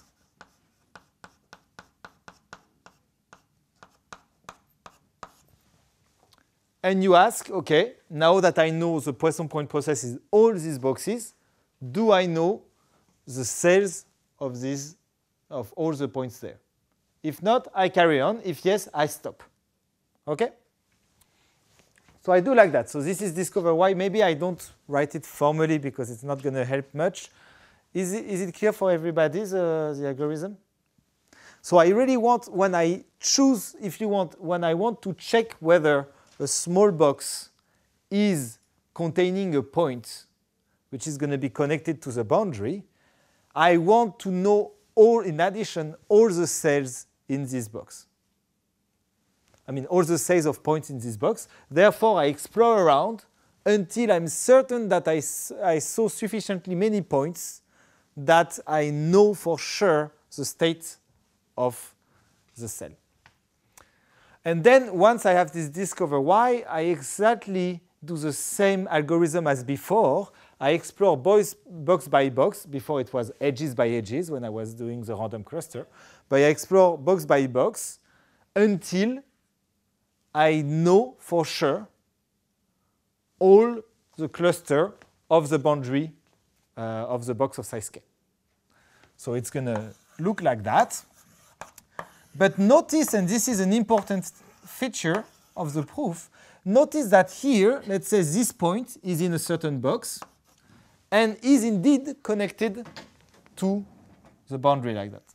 And you ask, okay, now that I know the Poisson point process is all these boxes, do I know the cells of these, of all the points there? If not, I carry on. If yes, I stop. Okay? So I do like that. So this is discover Y. Maybe I don't write it formally because it's not going to help much. Is it, is it clear for everybody, the, the algorithm? So I really want, when I choose, if you want, when I want to check whether a small box is containing a point which is going to be connected to the boundary, I want to know all, in addition, all the cells in this box. I mean, all the cells of points in this box. Therefore, I explore around until I'm certain that I, I saw sufficiently many points that I know for sure the state of the cell. And then once I have this discover Y, I exactly do the same algorithm as before. I explore box, box by box. Before it was edges by edges when I was doing the random cluster. But I explore box by box until I know for sure all the cluster of the boundary uh, of the box of size k. So it's going to look like that. But notice, and this is an important feature of the proof, notice that here, let's say this point is in a certain box and is indeed connected to the boundary like that.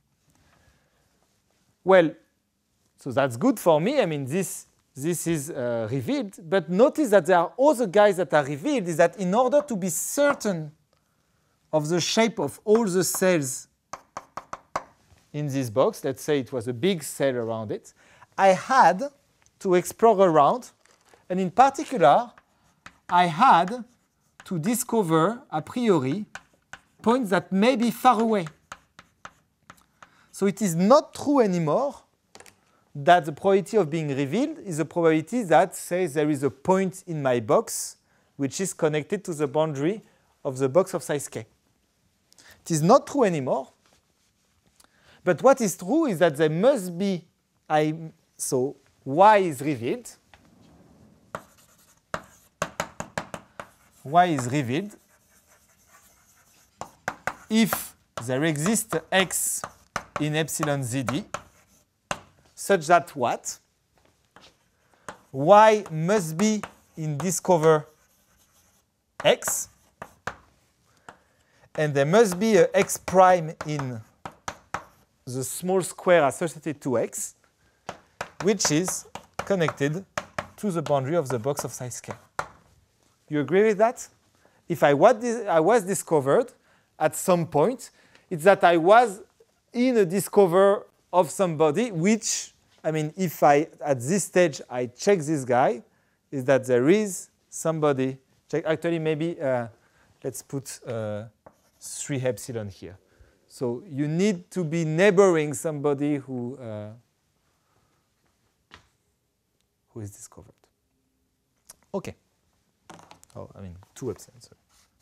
Well, so that's good for me. I mean, this, this is uh, revealed. But notice that there are other guys that are revealed, is that in order to be certain of the shape of all the cells in this box, let's say it was a big cell around it, I had to explore around, and in particular, I had to discover, a priori, points that may be far away. So it is not true anymore that the probability of being revealed is a probability that says there is a point in my box which is connected to the boundary of the box of size k. It is not true anymore. But what is true is that there must be, I, so y is revealed. Y is revealed if there exists x in epsilon zd such that what? Y must be in discover x, and there must be a x prime in the small square associated to x, which is connected to the boundary of the box of size k. You agree with that? If I was, I was discovered at some point, it's that I was in a discover of somebody, which, I mean, if I, at this stage, I check this guy, is that there is somebody, check, actually maybe, uh, let's put uh, three epsilon here. So you need to be neighboring somebody who, uh, who is discovered. Okay. Oh, I mean, two epsilon, sorry.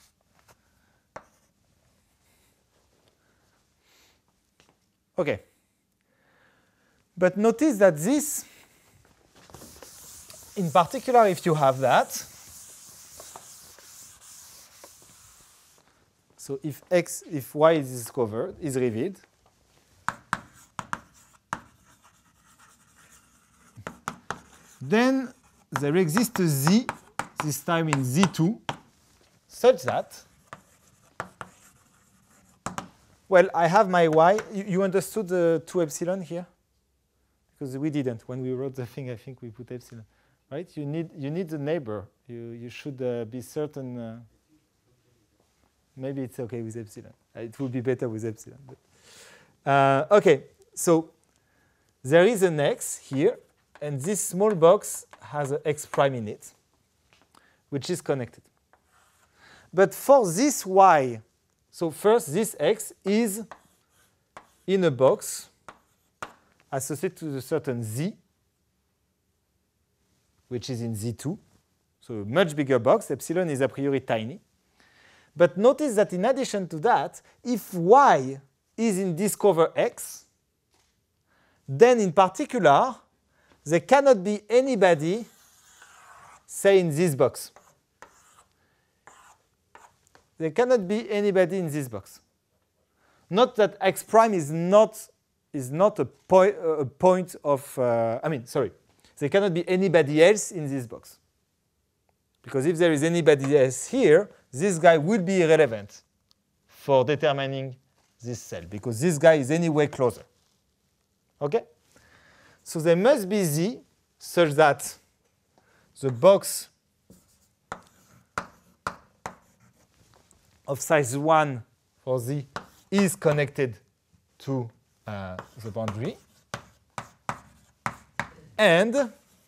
Okay. But notice that this, in particular, if you have that, so if x, if y is discovered, is revealed, then there exists a z, this time in z two, such that, well, I have my y. You, you understood the two epsilon here? Because we didn't. When we wrote the thing, I think we put epsilon, right? You need, you need the neighbor. You, you should uh, be certain. Uh, maybe it's OK with epsilon. It would be better with epsilon. But, uh, OK, so there is an x here, and this small box has an x prime in it, which is connected. But for this y, so first this x is in a box associated to a certain z, which is in z two, so a much bigger box. Epsilon is a priori tiny. But notice that in addition to that, if y is in discover x, then in particular, there cannot be anybody, say, in this box. There cannot be anybody in this box. Not that x prime is not, is not a, poi a point of, uh, I mean, sorry. There cannot be anybody else in this box. Because if there is anybody else here, this guy will be irrelevant for determining this cell, because this guy is anyway closer. OK? So there must be z such that the box of size one for z is connected to uh, the boundary. And,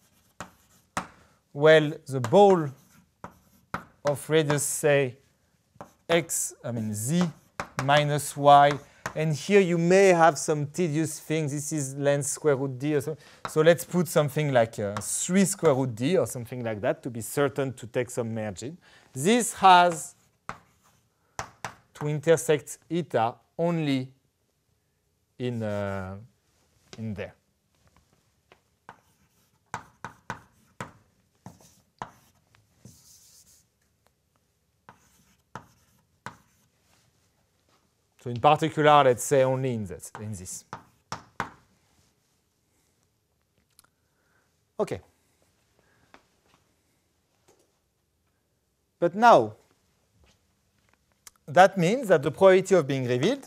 well, the ball of radius, say, x, I mean, z minus y. And here you may have some tedious things. This is length square root d or something. So let's put something like uh, three square root d or something like that to be certain to take some margin. This has to intersect eta only in, uh, in there. So in particular, let's say only in this. In this. Okay. But now, that means that the probability of being revealed,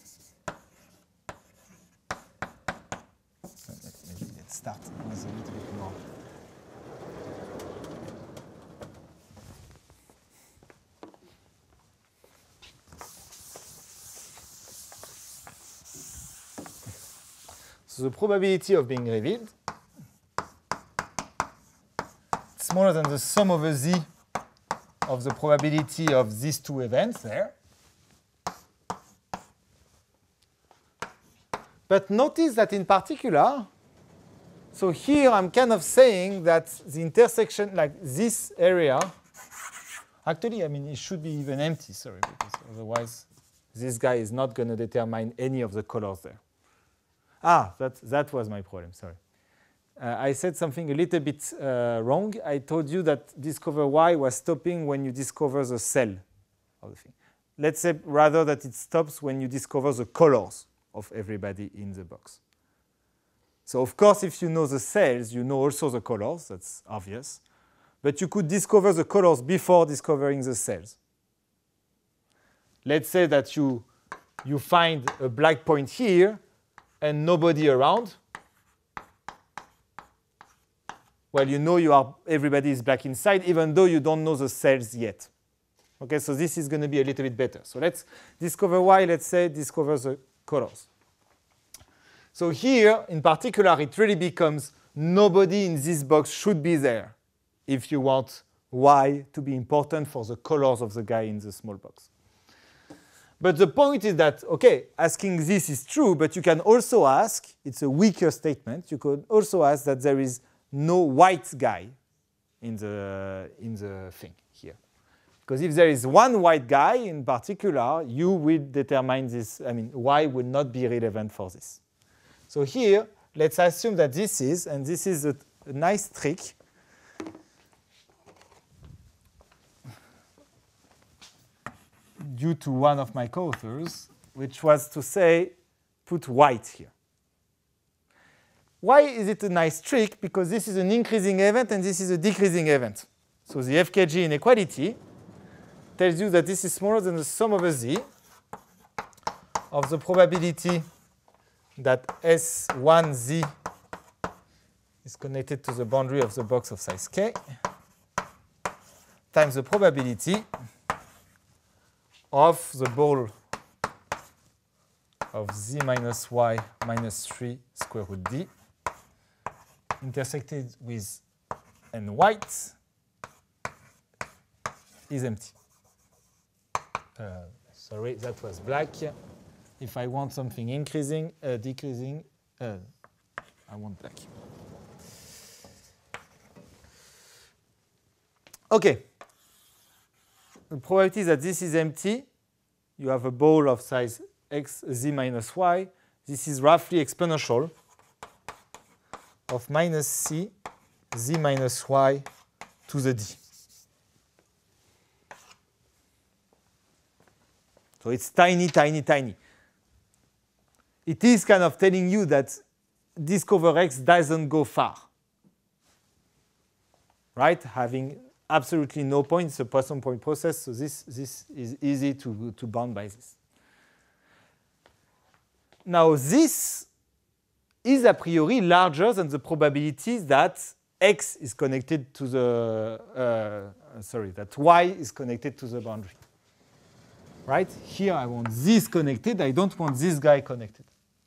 maybe let's start with a little bit more. So the probability of being revealed is smaller than the sum over z of the probability of these two events there. But notice that in particular, so here I'm kind of saying that the intersection, like this area, actually, I mean, it should be even empty, sorry, because otherwise this guy is not going to determine any of the colors there. Ah, that, that was my problem, sorry. Uh, I said something a little bit uh, wrong. I told you that discover y was stopping when you discover the cell of the thing. Let's say rather that it stops when you discover the colors of everybody in the box. So of course, if you know the cells, you know also the colors. That's obvious. But you could discover the colors before discovering the cells. Let's say that you, you find a black point here and nobody around. Well, you know you are, everybody is black inside, even though you don't know the cells yet. Okay, so this is going to be a little bit better. So let's discover y, let's say, discover the colors. So here, in particular, it really becomes nobody in this box should be there if you want y to be important for the colors of the guy in the small box. But the point is that, okay, asking this is true, but you can also ask, it's a weaker statement, you could also ask that there is no white guy in the, in the thing here. Because if there is one white guy in particular, you will determine this, I mean, y will not be relevant for this. So here, let's assume that this is, and this is a, a nice trick. Due to one of my co-authors, which was to say, put white here. Why is it a nice trick? Because this is an increasing event and this is a decreasing event. So the F K G inequality tells you that this is smaller than the sum over z of the probability that S one z is connected to the boundary of the box of size k times the probability of the ball of z minus y minus three square root d intersected with n white is empty. Uh, sorry, that was black. If I want something increasing, uh, decreasing, uh, I want black. Okay. The probability that this is empty, you have a ball of size x z minus y. This is roughly exponential of minus c z minus y to the d. So it's tiny, tiny, tiny. It is kind of telling you that discover x doesn't go far, right? Having absolutely no point, it's a Poisson point process, so this, this is easy to, to bound by this. Now this is a priori larger than the probability that x is connected to the, uh, sorry, that y is connected to the boundary. Right? Here I want this connected, I don't want this guy connected.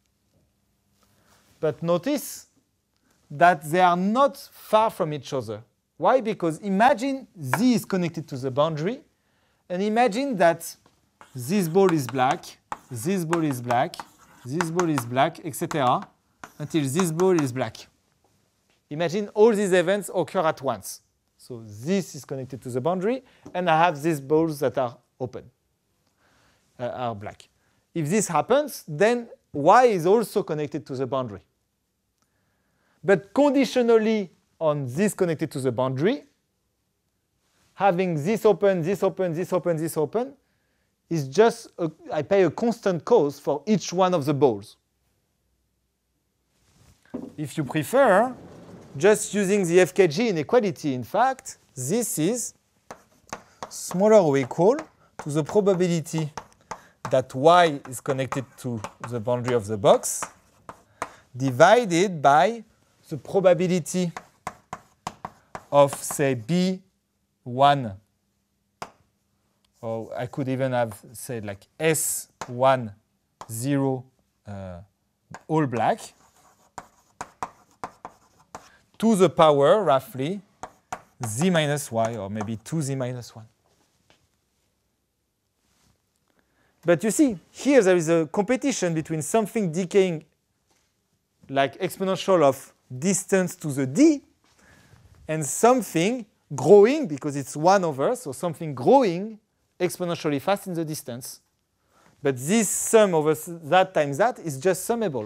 But notice that they are not far from each other. Why? Because imagine z is connected to the boundary, and imagine that this ball is black, this ball is black, this ball is black, et cetera, until this ball is black. Imagine all these events occur at once. So this is connected to the boundary, and I have these balls that are open, uh, are black. If this happens, then y is also connected to the boundary. But conditionally on this connected to the boundary, having this open, this open, this open, this open, is just, a, I pay a constant cost for each one of the balls. If you prefer, just using the F K G inequality, in fact, this is smaller or equal to the probability that y is connected to the boundary of the box divided by the probability of, say, B one, or I could even have, say, like S one, zero, uh, all black, to the power, roughly, z minus y, or maybe two z minus one. But you see, here there is a competition between something decaying like exponential of distance to the d and something growing, because it's one over, so something growing exponentially fast in the distance. But this sum over that times that is just summable.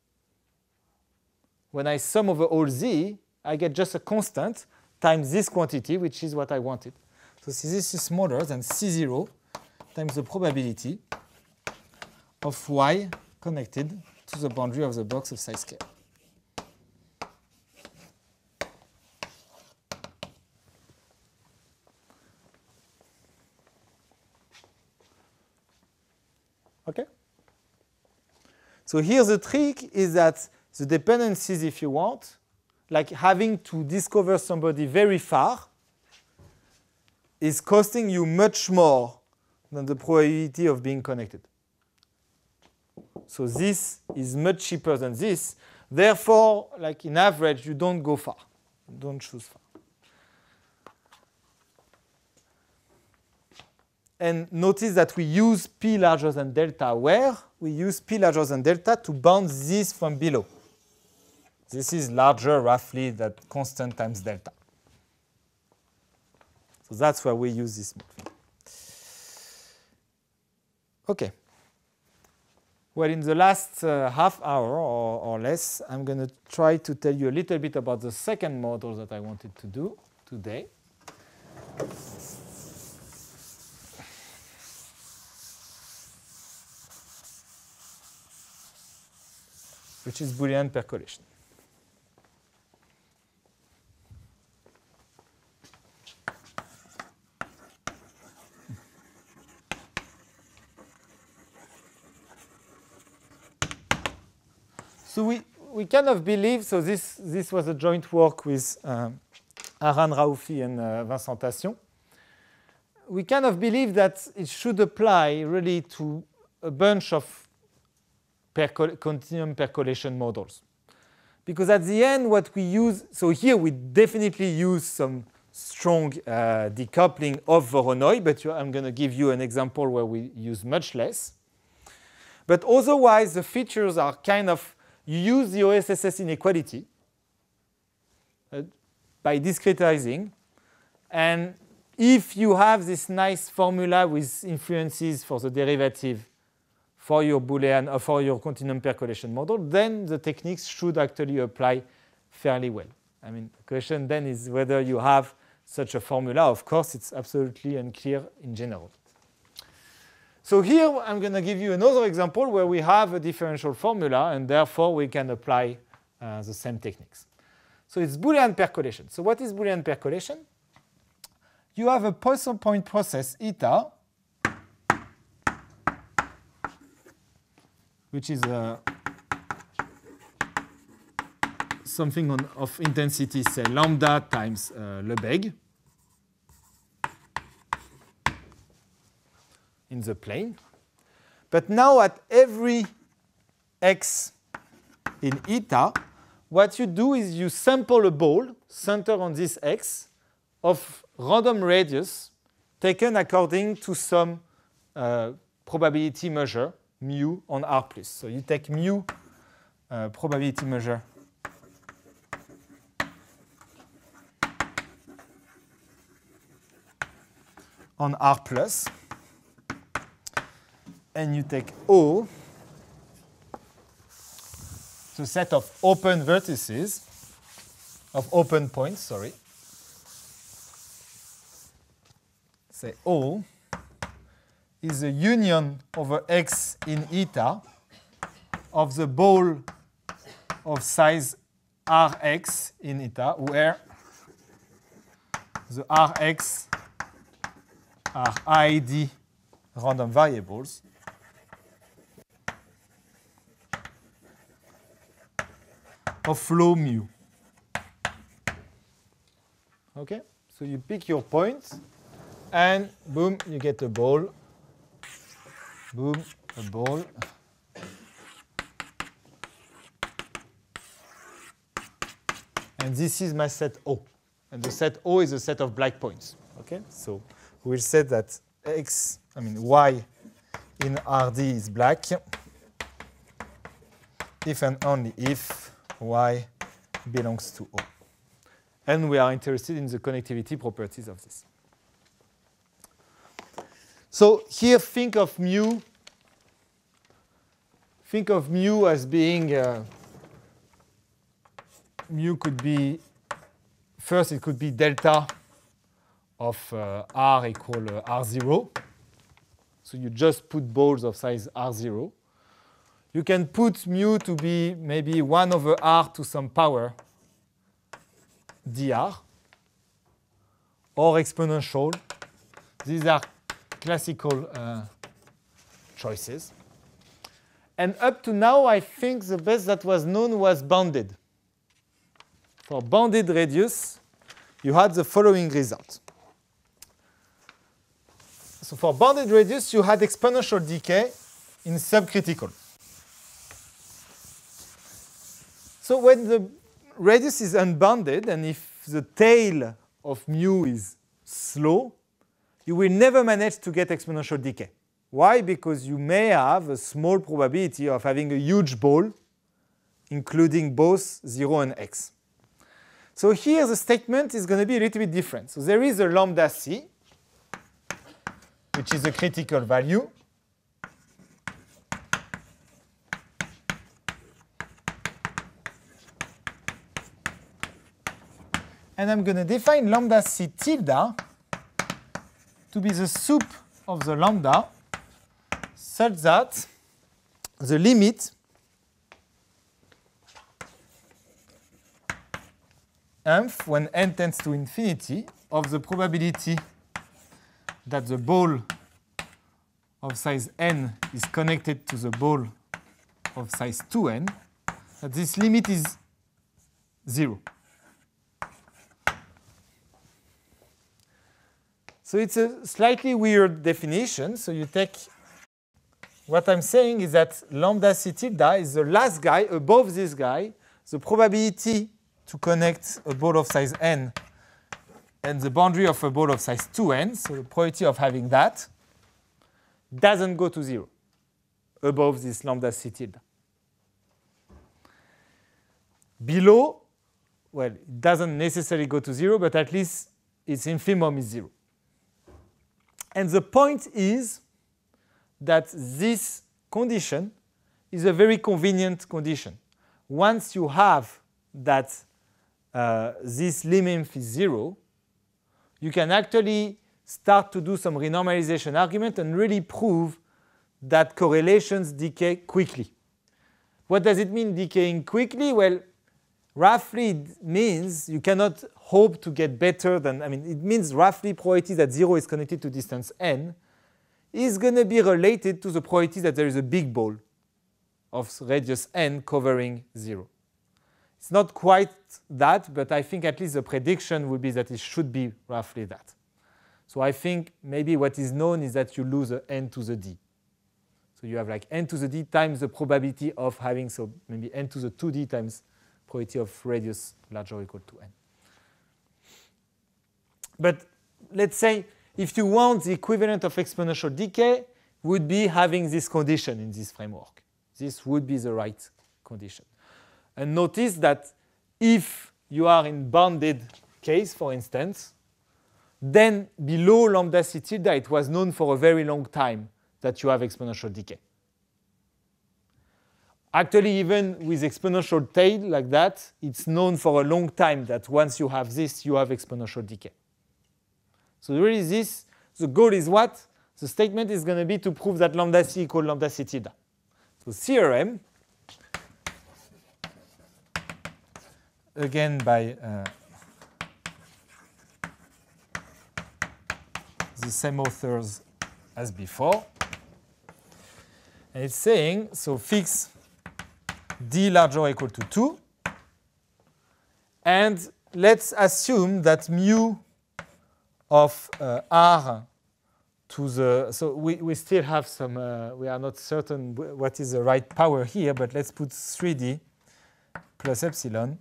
When I sum over all z, I get just a constant times this quantity, which is what I wanted. So see, this is smaller than C zero times the probability of y connected to the boundary of the box of size k. Okay? So here the trick is that the dependencies, if you want, like having to discover somebody very far, is costing you much more than the probability of being connected. So this is much cheaper than this. Therefore, like in average, you don't go far. Don't choose far. And notice that we use p larger than delta, where we use p larger than delta to bound this from below. This is larger, roughly, than constant times delta. So that's where we use this move. OK. Well, in the last uh, half hour or, or less, I'm going to try to tell you a little bit about the second model that I wanted to do today. Which is Boolean percolation. So we, we kind of believe, so this, this was a joint work with um, Aran Raoufi and uh, Vincent Tassion. We kind of believe that it should apply really to a bunch of Percol continuum percolation models. Because at the end, what we use, so here we definitely use some strong uh, decoupling of Voronoi, but you, I'm going to give you an example where we use much less. But otherwise, the features are kind of, you use the O S S S inequality uh, by discretizing. And if you have this nice formula with influences for the derivative for your Boolean or for your continuum percolation model, then the techniques should actually apply fairly well. I mean, the question then is whether you have such a formula. Of course, it's absolutely unclear in general. So here, I'm going to give you another example where we have a differential formula, and therefore we can apply uh, the same techniques. So it's Boolean percolation. So what is Boolean percolation? You have a Poisson point process eta, which is uh, something on, of intensity, say, lambda times uh, Lebesgue in the plane. But now at every x in eta, what you do is you sample a ball centered on this x of random radius taken according to some uh, probability measure, mu on R plus. So you take mu uh, probability measure on R plus, and you take O, the set of open vertices, of open points, sorry, say O, is a union over x in eta of the ball of size Rx in eta, where the Rx are I I D random variables. Of low mu. Okay? So you pick your point, and boom, you get a ball. Boom, a ball. And this is my set O. And the set O is a set of black points. Okay? So we'll say that X, I mean Y in R D is black if and only if Y belongs to O. And we are interested in the connectivity properties of this. So here, think of mu. Think of mu as being, uh, mu could be, first it could be delta of uh, R equal uh, R zero. So you just put balls of size R zero. You can put mu to be maybe one over R to some power dr, or exponential. These are classical uh, choices. And up to now, I think the best that was known was bounded. For bounded radius, you had the following result. So for bounded radius, you had exponential decay in subcritical. So when the radius is unbounded, and if the tail of mu is slow, you will never manage to get exponential decay. Why? Because you may have a small probability of having a huge ball, including both zero and x. So here the statement is going to be a little bit different. So there is a lambda c, which is a critical value. And I'm going to define lambda c tilde to be the sup of the lambda such that the limit nth when n tends to infinity of the probability that the ball of size n is connected to the ball of size two n, that this limit is zero. So it's a slightly weird definition. So you take, what I'm saying is that lambda c tilde is the last guy above this guy. The probability to connect a ball of size n and the boundary of a ball of size two n, so the probability of having that, doesn't go to zero above this lambda c tilde. Below, well, it doesn't necessarily go to zero, but at least its infimum is zero. And the point is that this condition is a very convenient condition. Once you have that uh, this lim-inf is zero, you can actually start to do some renormalization argument and really prove that correlations decay quickly. What does it mean decaying quickly? Well, roughly it means you cannot hope to get better than, I mean, it means roughly probability that zero is connected to distance n is going to be related to the probability that there is a big ball of radius n covering zero. It's not quite that, but I think at least the prediction would be that it should be roughly that. So I think maybe what is known is that you lose a n to the d. So you have like n to the d times the probability of having, so maybe n to the two d times probability of radius larger or equal to n. But let's say if you want the equivalent of exponential decay, would be having this condition in this framework. This would be the right condition. And notice that if you are in bounded case, for instance, then below lambda c tilde, it was known for a very long time that you have exponential decay. Actually, even with exponential tail like that, it's known for a long time that once you have this, you have exponential decay. So really this, the goal is what? the statement is going to be to prove that lambda c equal lambda c tilde. So theorem, again by uh, the same authors as before. And it's saying, so fix d larger or equal to two. And let's assume that mu of uh, r to the, so we, we still have some, uh, we are not certain what is the right power here, but let's put three d plus epsilon.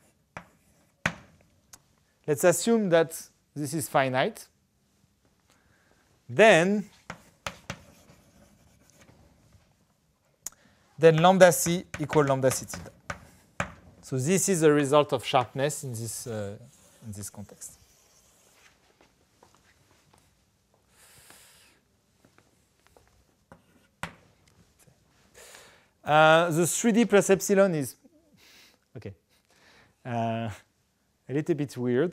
Let's assume that this is finite. Then, then lambda c equal lambda c tilde. So this is the result of sharpness in this, uh, in this context. Uh, the three d plus epsilon is, okay, uh, a little bit weird.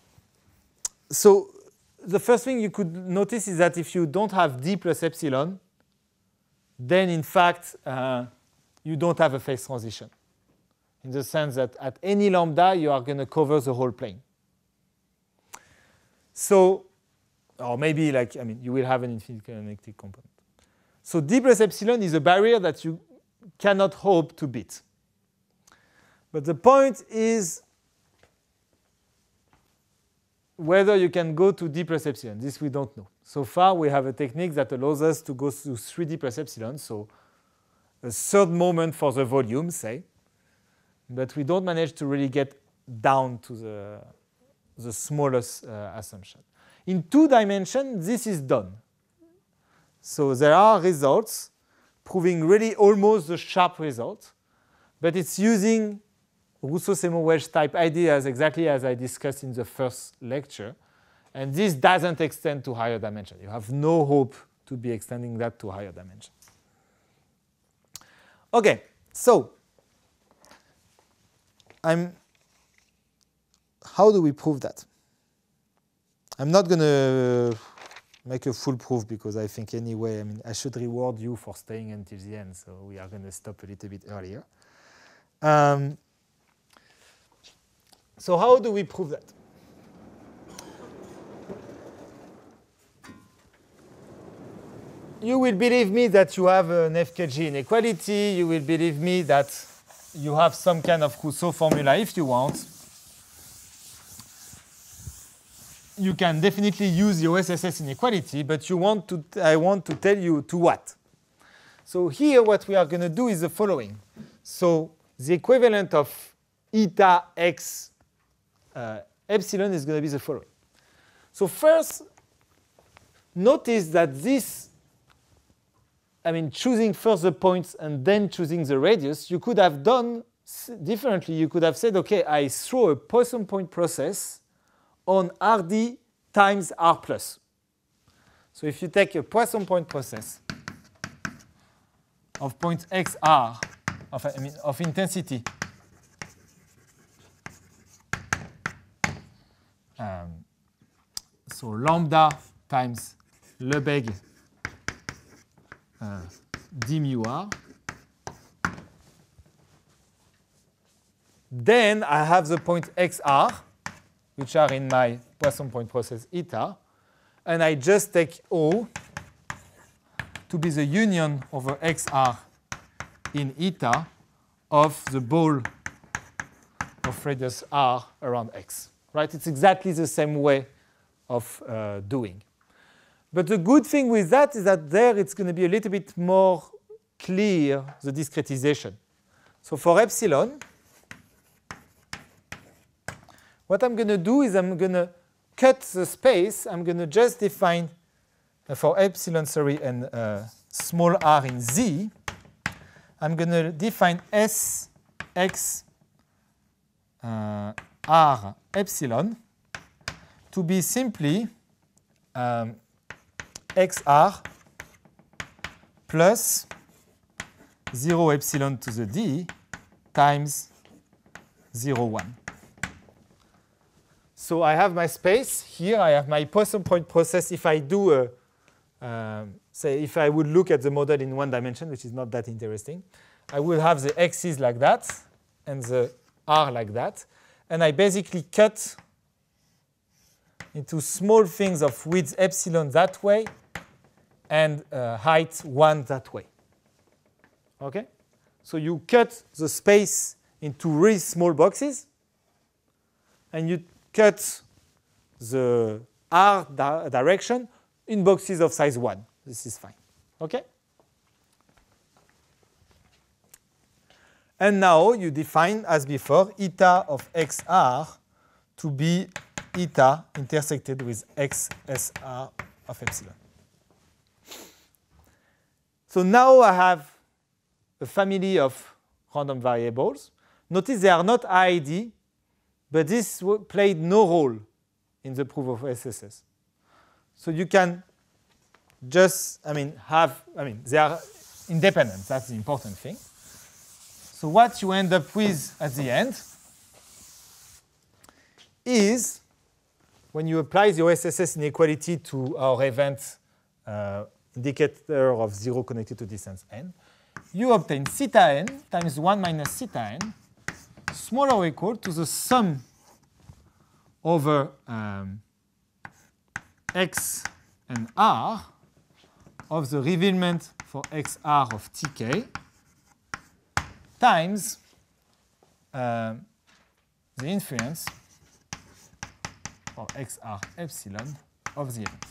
So the first thing you could notice is that if you don't have d plus epsilon, then in fact uh, you don't have a phase transition, in the sense that at any lambda you are going to cover the whole plane. So, or maybe like, I mean, you will have an infinite connected component. So d plus epsilon is a barrier that you cannot hope to beat. But the point is whether you can go to d plus epsilon. This we don't know. So far, we have a technique that allows us to go to three d plus epsilon, so a third moment for the volume, say. But we don't manage to really get down to the, the smallest uh, assumption. In two dimensions, this is done. So there are results proving really almost the sharp result, but it's using Rousseau-Semon wedge type ideas exactly as I discussed in the first lecture. And this doesn't extend to higher dimensions. You have no hope to be extending that to higher dimensions. Okay, so I'm, how do we prove that? I'm not going to make a full proof because I think anyway, I mean, I should reward you for staying until the end, so we are going to stop a little bit earlier. Um, so how do we prove that? You will believe me that you have an F K G inequality. You will believe me that you have some kind of Rousseau formula if you want. You can definitely use the O S S S inequality, but you want to, I want to tell you to what. So here what we are going to do is the following. So the equivalent of eta x uh, epsilon is going to be the following. So first, notice that this, I mean, choosing first the points and then choosing the radius, you could have done differently. You could have said, OK, I throw a Poisson point process on R D times R plus. So if you take a Poisson point process of point xr, of, I mean, of intensity, um, so lambda times Lebesgue uh, d mu r, then I have the point xr, which are in my Poisson point process eta, and I just take O to be the union over xr in eta of the ball of radius r around x. Right? It's exactly the same way of uh, doing. But the good thing with that is that there it's going to be a little bit more clear, the discretization. So for epsilon, what I'm going to do is I'm going to cut the space. I'm going to just define, uh, for epsilon, sorry, and uh, small r in Z, I'm going to define S x uh, r epsilon to be simply um, xr plus zero epsilon to the d times zero, one. So I have my space. Here I have my Poisson point process. If I do a, um, say if I would look at the model in one dimension, which is not that interesting, I will have the x's like that and the r like that. And I basically cut into small things of width epsilon that way and uh, height one that way. Okay? So you cut the space into really small boxes, and you cut the r di direction in boxes of size one. This is fine. Okay? And now you define, as before, eta of xr to be eta intersected with xsr of epsilon. So now I have a family of random variables. Notice they are not I I D, but this played no role in the proof of S S S. So you can just, I mean, have, I mean, they are independent. That's the important thing. So what you end up with at the end is, when you apply your S S S inequality to our event uh, indicator of zero connected to distance n, you obtain theta n times one minus theta n smaller or equal to the sum over um, x and r of the revealment for xr of tk times uh, the inference for xr epsilon of the event.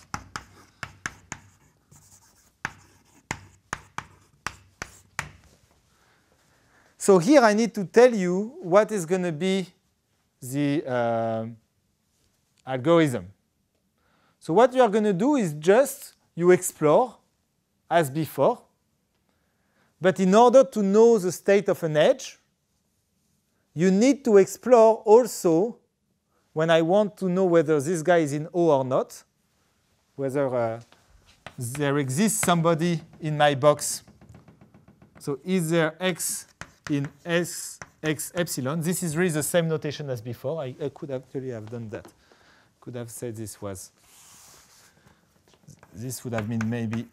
So here I need to tell you what is going to be the uh, algorithm. So what you are going to do is just you explore as before. But in order to know the state of an edge, you need to explore also when I want to know whether this guy is in O or not, whether uh, there exists somebody in my box. So is there x in S x epsilon? This is really the same notation as before. I, I could actually have done that. Could have said this was, this would have been maybe,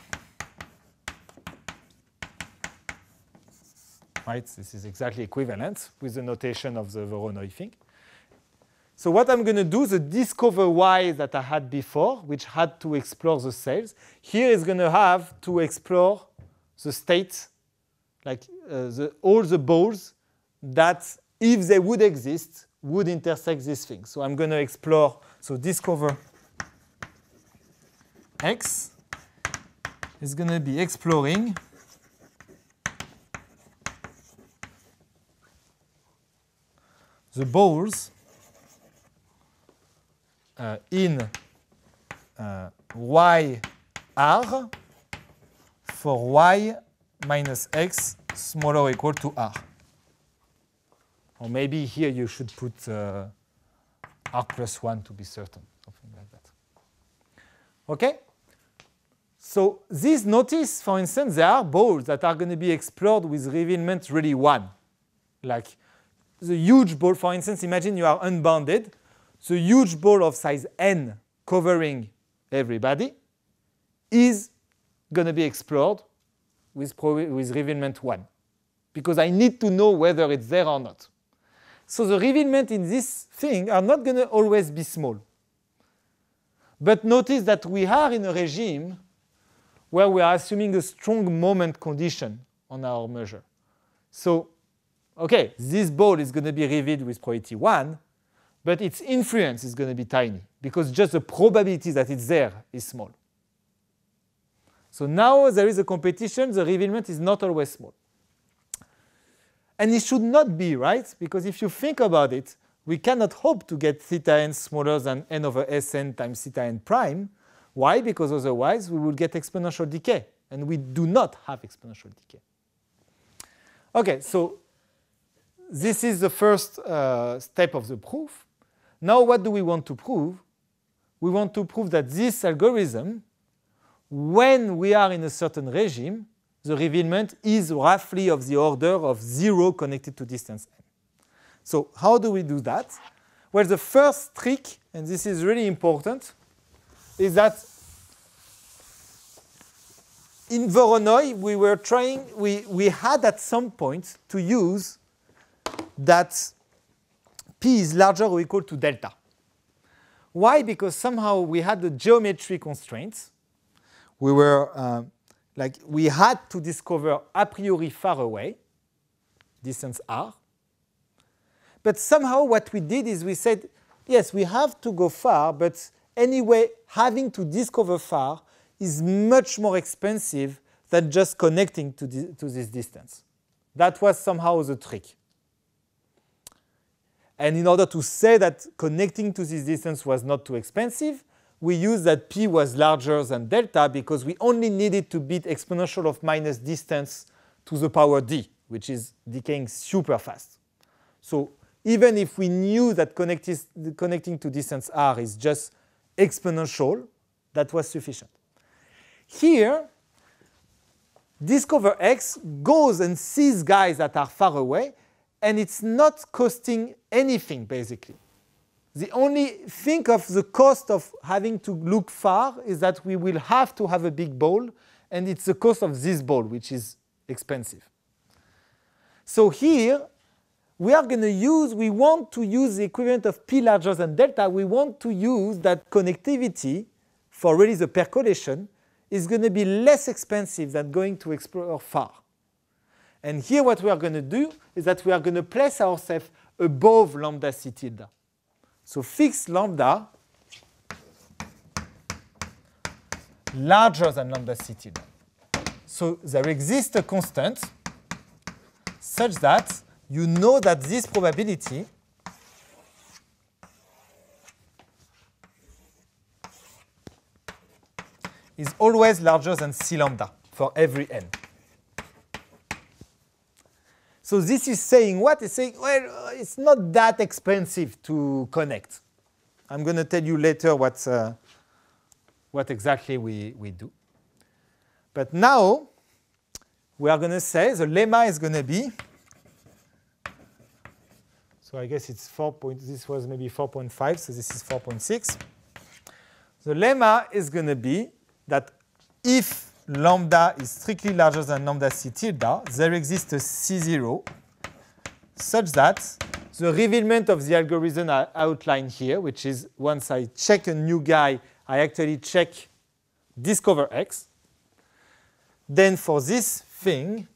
right? This is exactly equivalent with the notation of the Voronoi thing. So what I'm going to do, the discover y that I had before, which had to explore the cells, here is going to have to explore the state, like uh, the, all the balls that, if they would exist, would intersect this thing. So I'm going to explore, so discover x is going to be exploring the balls uh, in uh, y r for y minus x smaller or equal to r. Or maybe here you should put uh, r plus one to be certain, something like that. Okay? So this notice, for instance, there are balls that are going to be explored with revealment really one. Like the huge ball, for instance, imagine you are unbounded. The huge ball of size n covering everybody is going to be explored with, with revealment one, because I need to know whether it's there or not. So the revealment in this thing are not going to always be small. But notice that we are in a regime where we are assuming a strong moment condition on our measure. So, okay, this ball is going to be revealed with probability one, but its influence is going to be tiny, because just the probability that it's there is small. So now there is a competition, the revealment is not always small. And it should not be, right? Because if you think about it, we cannot hope to get theta n smaller than n over Sn times theta n prime. Why? Because otherwise we will get exponential decay, and we do not have exponential decay. Okay, so this is the first uh, step of the proof. Now what do we want to prove? We want to prove that this algorithm, when we are in a certain regime, the revealment is roughly of the order of zero connected to distance n. So how do we do that? Well, the first trick, and this is really important, is that in Voronoi, we were trying, we, we had at some point to use that P is larger or equal to delta. Why? Because somehow we had the geometry constraints. We were, uh, like, we had to discover a priori far away, distance r. But somehow what we did is we said, yes, we have to go far, but anyway, having to discover far is much more expensive than just connecting to, the, to this distance. That was somehow the trick. And in order to say that connecting to this distance was not too expensive, we used that P was larger than delta because we only needed to beat exponential of minus distance to the power d, which is decaying super fast. So even if we knew that connecting to distance r is just exponential, that was sufficient. Here, discover x goes and sees guys that are far away, and it's not costing anything, basically. The only thing of the cost of having to look far is that we will have to have a big ball, and it's the cost of this ball, which is expensive. So here, we are going to use, we want to use the equivalent of P larger than delta. We want to use that connectivity for really the percolation is going to be less expensive than going to explore far. And here what we are going to do is that we are going to place ourselves above lambda c tilde. So fix lambda larger than lambda c tilde. So there exists a constant such that you know that this probability is always larger than c lambda for every n. So this is saying what? It's saying, well, it's not that expensive to connect. I'm going to tell you later what, uh, what exactly we, we do. But now, we are going to say the lemma is going to be, so I guess it's four point, this was maybe four point five, so this is four point six. The lemma is going to be that if lambda is strictly larger than lambda c tilde, there exists a C zero such that the revealment of the algorithm I outlined here, which is once I check a new guy, I actually check discover x. Then for this thing,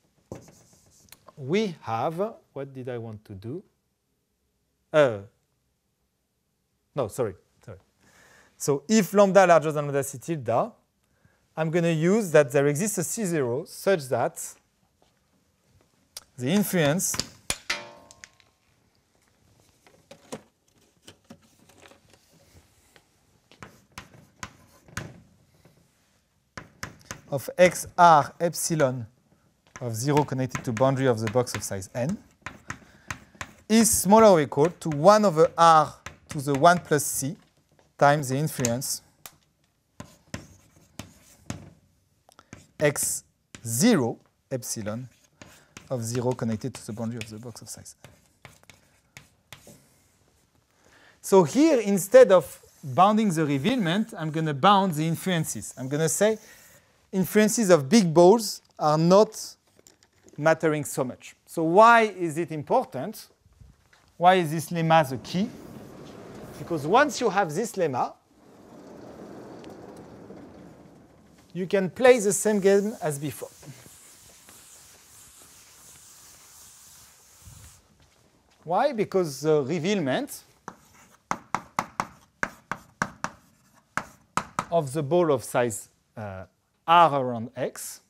we have, what did I want to do? Uh, no, sorry, sorry. So if lambda larger than lambda c tilde, I'm going to use that there exists a C zero such that the influence of xr epsilon of zero connected to boundary of the box of size n is smaller or equal to one over r to the one plus c times the influence x zero epsilon of zero connected to the boundary of the box of size n. So here, instead of bounding the revealment, I'm going to bound the inferences. I'm going to say inferences of big balls are not mattering so much. So why is it important? Why is this lemma the key? Because once you have this lemma, you can play the same game as before. Why? Because the revealment of the ball of size uh, r around x.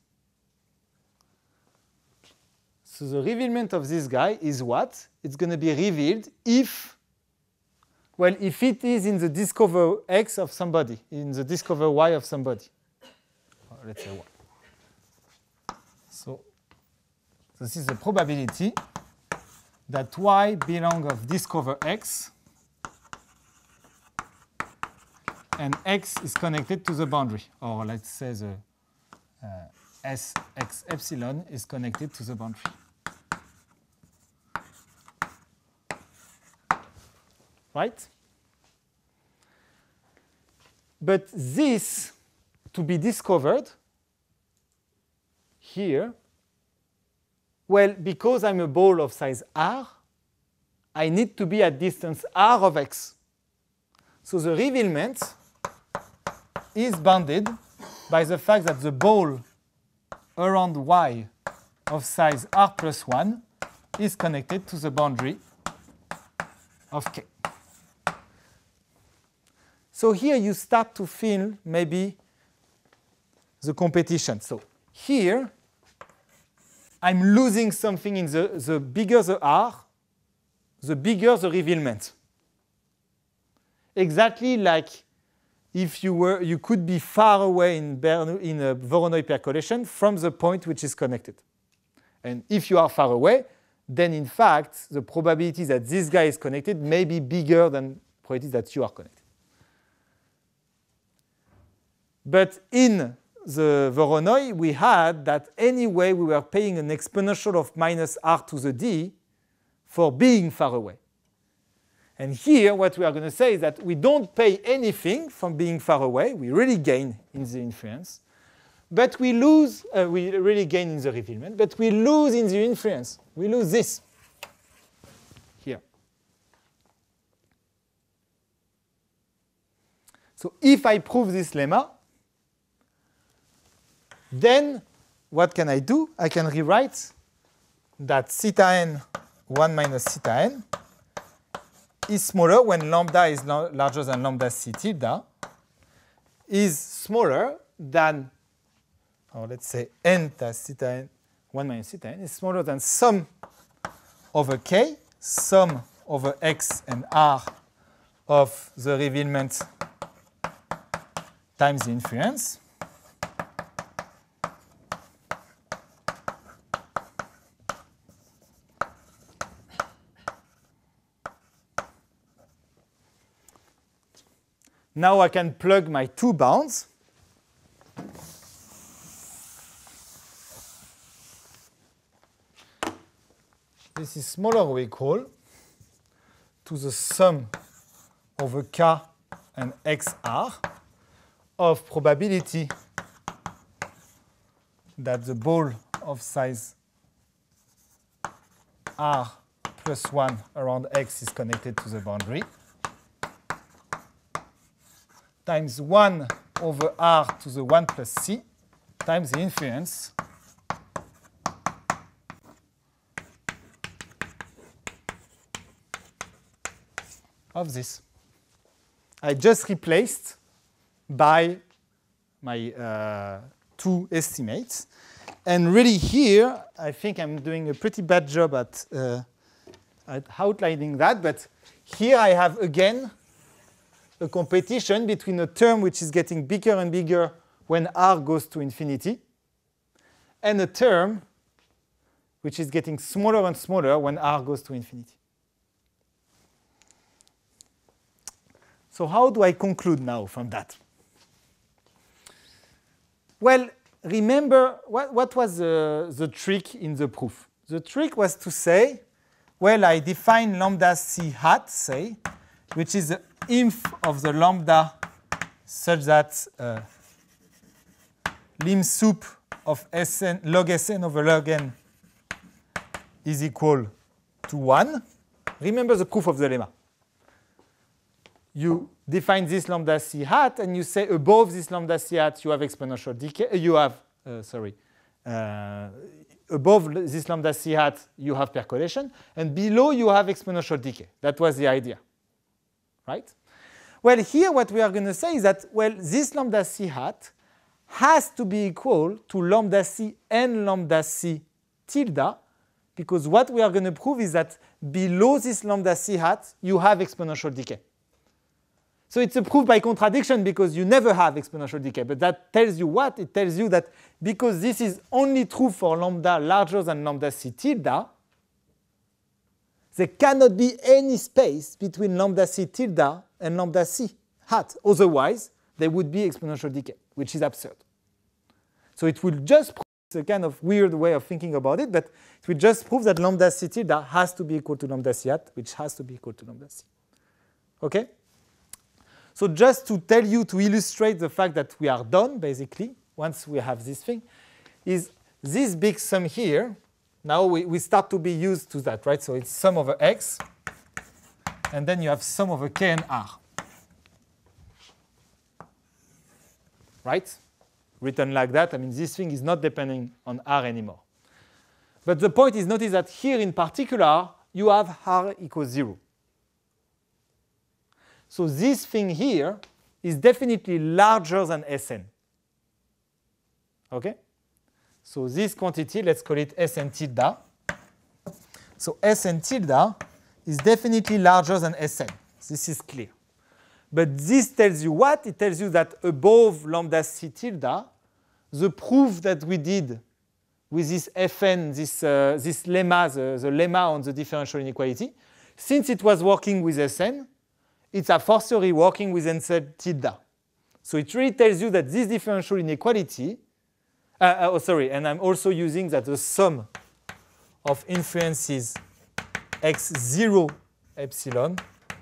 So the revealment of this guy is what? It's going to be revealed if, well, if it is in the discover x of somebody, in the discover y of somebody. Let's say y. So this is the probability that y belong of discover x and x is connected to the boundary, or let's say the uh, S x epsilon is connected to the boundary. Right? But this, to be discovered, here, well, because I'm a ball of size r, I need to be at distance r of x. So the revealment is bounded by the fact that the ball around y of size r plus one is connected to the boundary of k. So here you start to feel maybe the competition. So here I'm losing something in the, the bigger the r, the bigger the revealment. Exactly like if you were, you could be far away in, Bernoulli, in a Voronoi percolation from the point which is connected. And if you are far away, then in fact, the probability that this guy is connected may be bigger than the probability that you are connected. But in the Voronoi, we had that anyway we were paying an exponential of minus r to the d for being far away. And here, what we are going to say is that we don't pay anything from being far away. We really gain in the inference. But we lose, uh, we really gain in the revealment, but we lose in the inference. We lose this here. So if I prove this lemma, then what can I do? I can rewrite that theta n one minus theta n is smaller when lambda is larger than lambda c tilde, is smaller than, or let's say n times theta n, one minus theta n, is smaller than sum over k, sum over x and r of the revealment times the inference. Now I can plug my two bounds. This is smaller or equal to the sum over k and xr of probability that the ball of size r plus one around x is connected to the boundary, times one over r to the one plus c times the inference of this. I just replaced by my uh, two estimates. And really here, I think I'm doing a pretty bad job at, uh, at outlining that. But here I have, again, a competition between a term which is getting bigger and bigger when r goes to infinity, and a term which is getting smaller and smaller when r goes to infinity. So how do I conclude now from that? Well, remember, what, what was the, the trick in the proof? The trick was to say, well, I define lambda c hat, say, which is the inf of the lambda such that uh, lim sup of Sn, log Sn over log n is equal to one. Remember the proof of the lemma. You define this lambda c hat, and you say above this lambda c hat you have exponential decay. You have, uh, sorry, uh, above this lambda c hat you have percolation, and below you have exponential decay. That was the idea, right? Well, here what we are going to say is that, well, this lambda c hat has to be equal to lambda c and lambda c tilde, because what we are going to prove is that below this lambda c hat you have exponential decay. So it's a proof by contradiction because you never have exponential decay. But that tells you what? It tells you that because this is only true for lambda larger than lambda c tilde, there cannot be any space between lambda c tilde and lambda c hat. Otherwise, there would be exponential decay, which is absurd. So it will just prove, it's a kind of weird way of thinking about it, but it will just prove that lambda c tilde has to be equal to lambda c hat, which has to be equal to lambda c. Okay? So just to tell you, to illustrate the fact that we are done, basically, once we have this thing, is this big sum here, now we, we start to be used to that, right? So it's sum over x, and then you have sum over k and r. Right? Written like that, I mean, this thing is not depending on r anymore. But the point is, notice that here in particular, you have r equals zero. So this thing here is definitely larger than Sn. Okay? So this quantity, let's call it Sn tilde. So Sn tilde is definitely larger than Sn. This is clear. But this tells you what? It tells you that above lambda c tilde, the proof that we did with this Fn, this, uh, this lemma, the, the lemma on the differential inequality, since it was working with Sn, it's a fortiori working with N tilde. So it really tells you that this differential inequality, uh, uh, oh, sorry, and I'm also using that the sum of influences x zero epsilon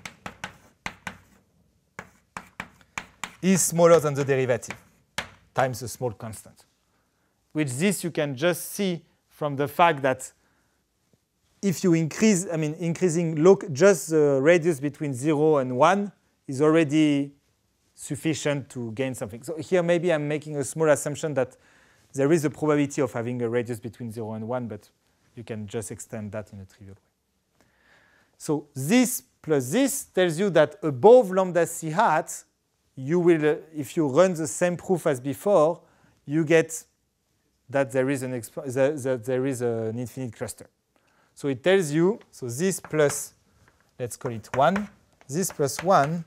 is smaller than the derivative times the small constant. Which this you can just see from the fact that if you increase, I mean, increasing look, just the radius between zero and one is already sufficient to gain something. So here maybe I'm making a small assumption that there is a probability of having a radius between zero and one, but you can just extend that in a trivial way. So this plus this tells you that above lambda c hat, you will, uh, if you run the same proof as before, you get that there is an, exp that, that there is an infinite cluster. So it tells you, so this plus, let's call it one, this plus one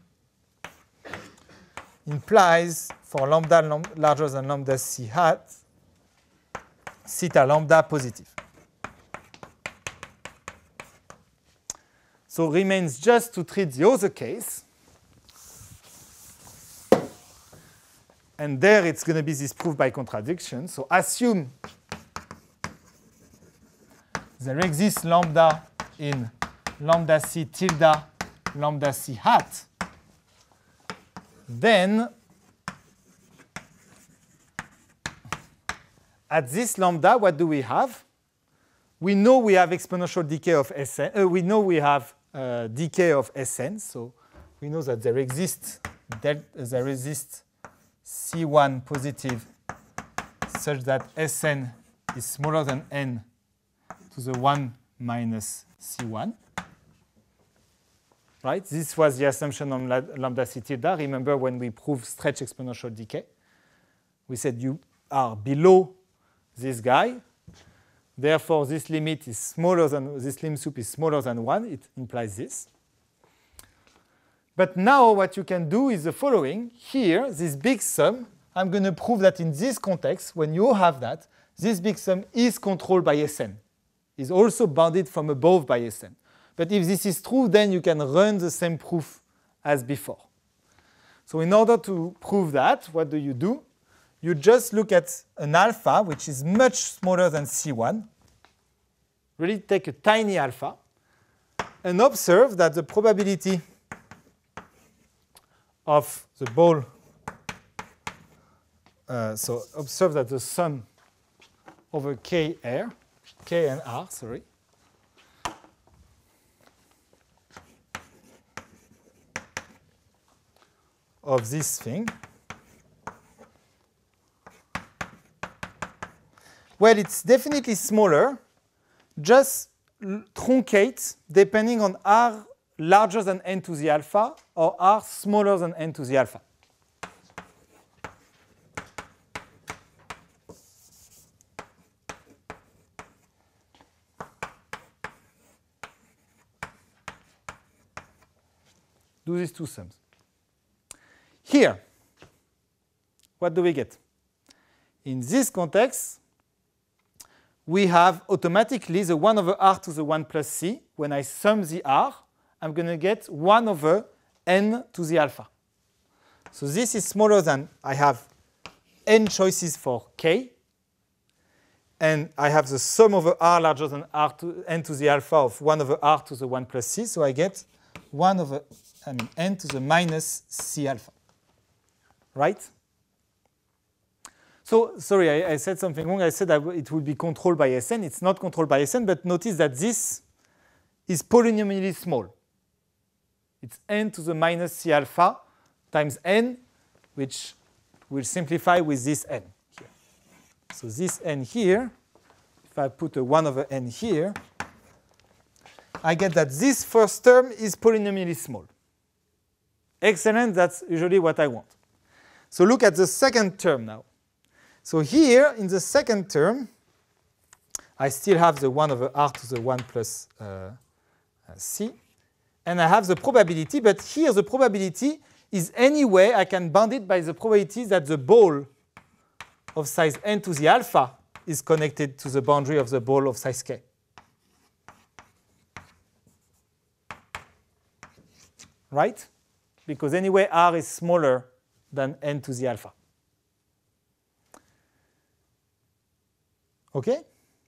implies for lambda lam larger than lambda c hat, theta lambda positive. So remains just to treat the other case. And there it's going to be this proof by contradiction. So assume there exists lambda in lambda c tilde lambda c hat. Then at this lambda, what do we have? We know we have exponential decay of Sn. Uh, we know we have uh, decay of Sn. So we know that there exists del there exists C one positive such that Sn is smaller than n to the one minus C one. Right? This was the assumption on lambda c tilde. Remember when we proved stretch exponential decay? We said you are below this guy. Therefore, this limit is smaller than, this lim sup is smaller than one. It implies this. But now what you can do is the following. Here, this big sum, I'm going to prove that in this context, when you have that, this big sum is controlled by Sn, is also bounded from above by Sn. But if this is true, then you can run the same proof as before. So in order to prove that, what do you do? You just look at an alpha, which is much smaller than C one. Really take a tiny alpha and observe that the probability of the ball, uh, so observe that the sum over k r, k and r, sorry, of this thing, well, it's definitely smaller, just truncate depending on r larger than n to the alpha or r smaller than n to the alpha. Do these two sums. Here, what do we get? In this context, we have automatically the one over r to the one plus c. When I sum the r, I'm going to get one over n to the alpha. So this is smaller than, I have n choices for k. And I have the sum over r larger than r to n to the alpha of one over r to the one plus c. So I get one over I mean, n to the minus c alpha. Right? So, sorry, I, I said something wrong. I said that it would be controlled by S n. It's not controlled by S n, but notice that this is polynomially small. It's n to the minus c alpha times n, which will simplify with this n here. So this n here, if I put a one over n here, I get that this first term is polynomially small. Excellent, that's usually what I want. So look at the second term now. So here, in the second term, I still have the one over r to the one plus uh, c. And I have the probability, but here the probability is any way I can bound it by the probability that the ball of size n to the alpha is connected to the boundary of the ball of size k. Right? Because anyway r is smaller than n to the alpha. Okay?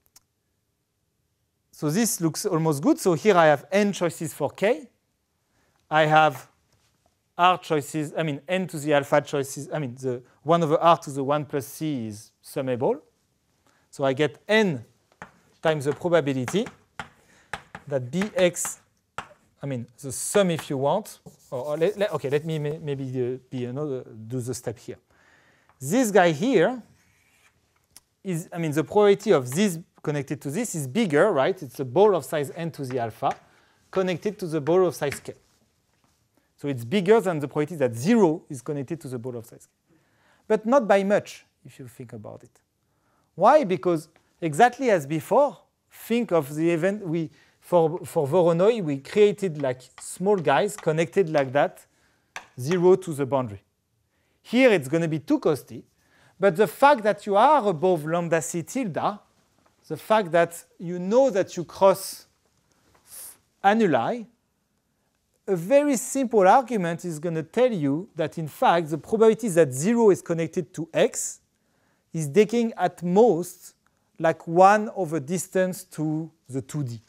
So this looks almost good. So here I have n choices for k. I have r choices, I mean n to the alpha choices, I mean the one over r to the one plus c is summable. So I get n times the probability that bx, I mean the sum if you want, or, or let, let, okay, let me maybe uh, be another, do the step here. This guy here is, I mean the probability of this connected to this is bigger, right? It's a ball of size n to the alpha connected to the ball of size k. So it's bigger than the probability that zero is connected to the ball of size k. But not by much, if you think about it. Why? Because exactly as before, think of the event, we, for, for Voronoi, we created like small guys connected like that, zero to the boundary. Here it's going to be too costly, but the fact that you are above lambda c tilde, the fact that you know that you cross annuli, a very simple argument is going to tell you that in fact the probability that zero is connected to x is taking at most like one over distance to the two D.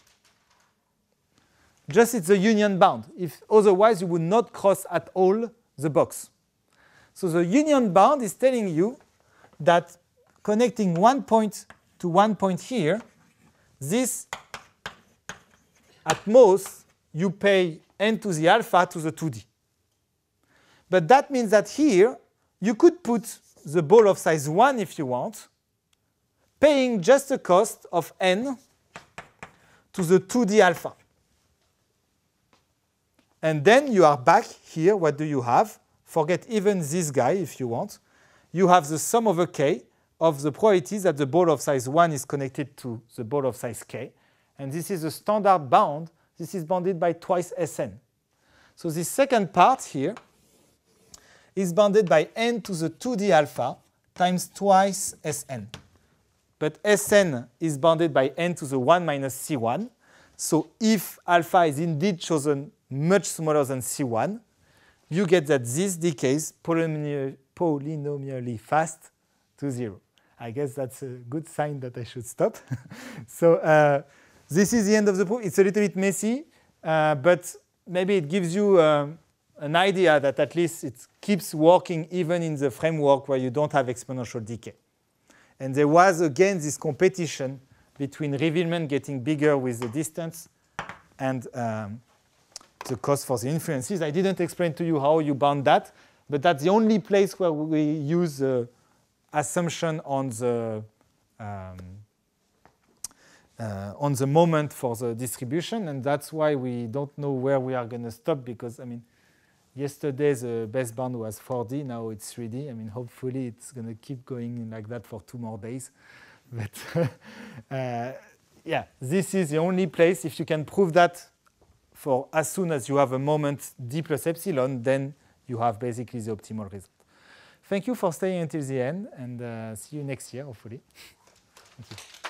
Just it's a union bound. If otherwise you would not cross at all the box. So the union bound is telling you that connecting one point to one point here, this at most you pay n to the alpha to the two D. But that means that here you could put the ball of size one if you want, paying just the cost of n to the two D alpha. And then you are back here. What do you have? Forget even this guy if you want. You have the sum over k of the probabilities that the ball of size one is connected to the ball of size k. And this is a standard bound. This is bounded by twice Sn. So this second part here is bounded by n to the two D alpha times twice Sn. But Sn is bounded by n to the one minus c one. So if alpha is indeed chosen much smaller than c one, you get that this decays polynomially, polynomially fast to zero. I guess that's a good sign that I should stop. So uh, this is the end of the proof. It's a little bit messy, uh, but maybe it gives you um, an idea that at least it keeps working even in the framework where you don't have exponential decay. And there was, again, this competition between revealment getting bigger with the distance and um, the cost for the inferences. I didn't explain to you how you bound that, but that's the only place where we use the assumption on the um, uh, on the moment for the distribution, and that's why we don't know where we are going to stop, because I mean, yesterday the best bound was four D, now it's three D. I mean, hopefully it's going to keep going like that for two more days. But uh, yeah, this is the only place. If you can prove that for as soon as you have a moment d plus epsilon, then you have basically the optimal result. Thank you for staying until the end, and uh, see you next year, hopefully. Thank you.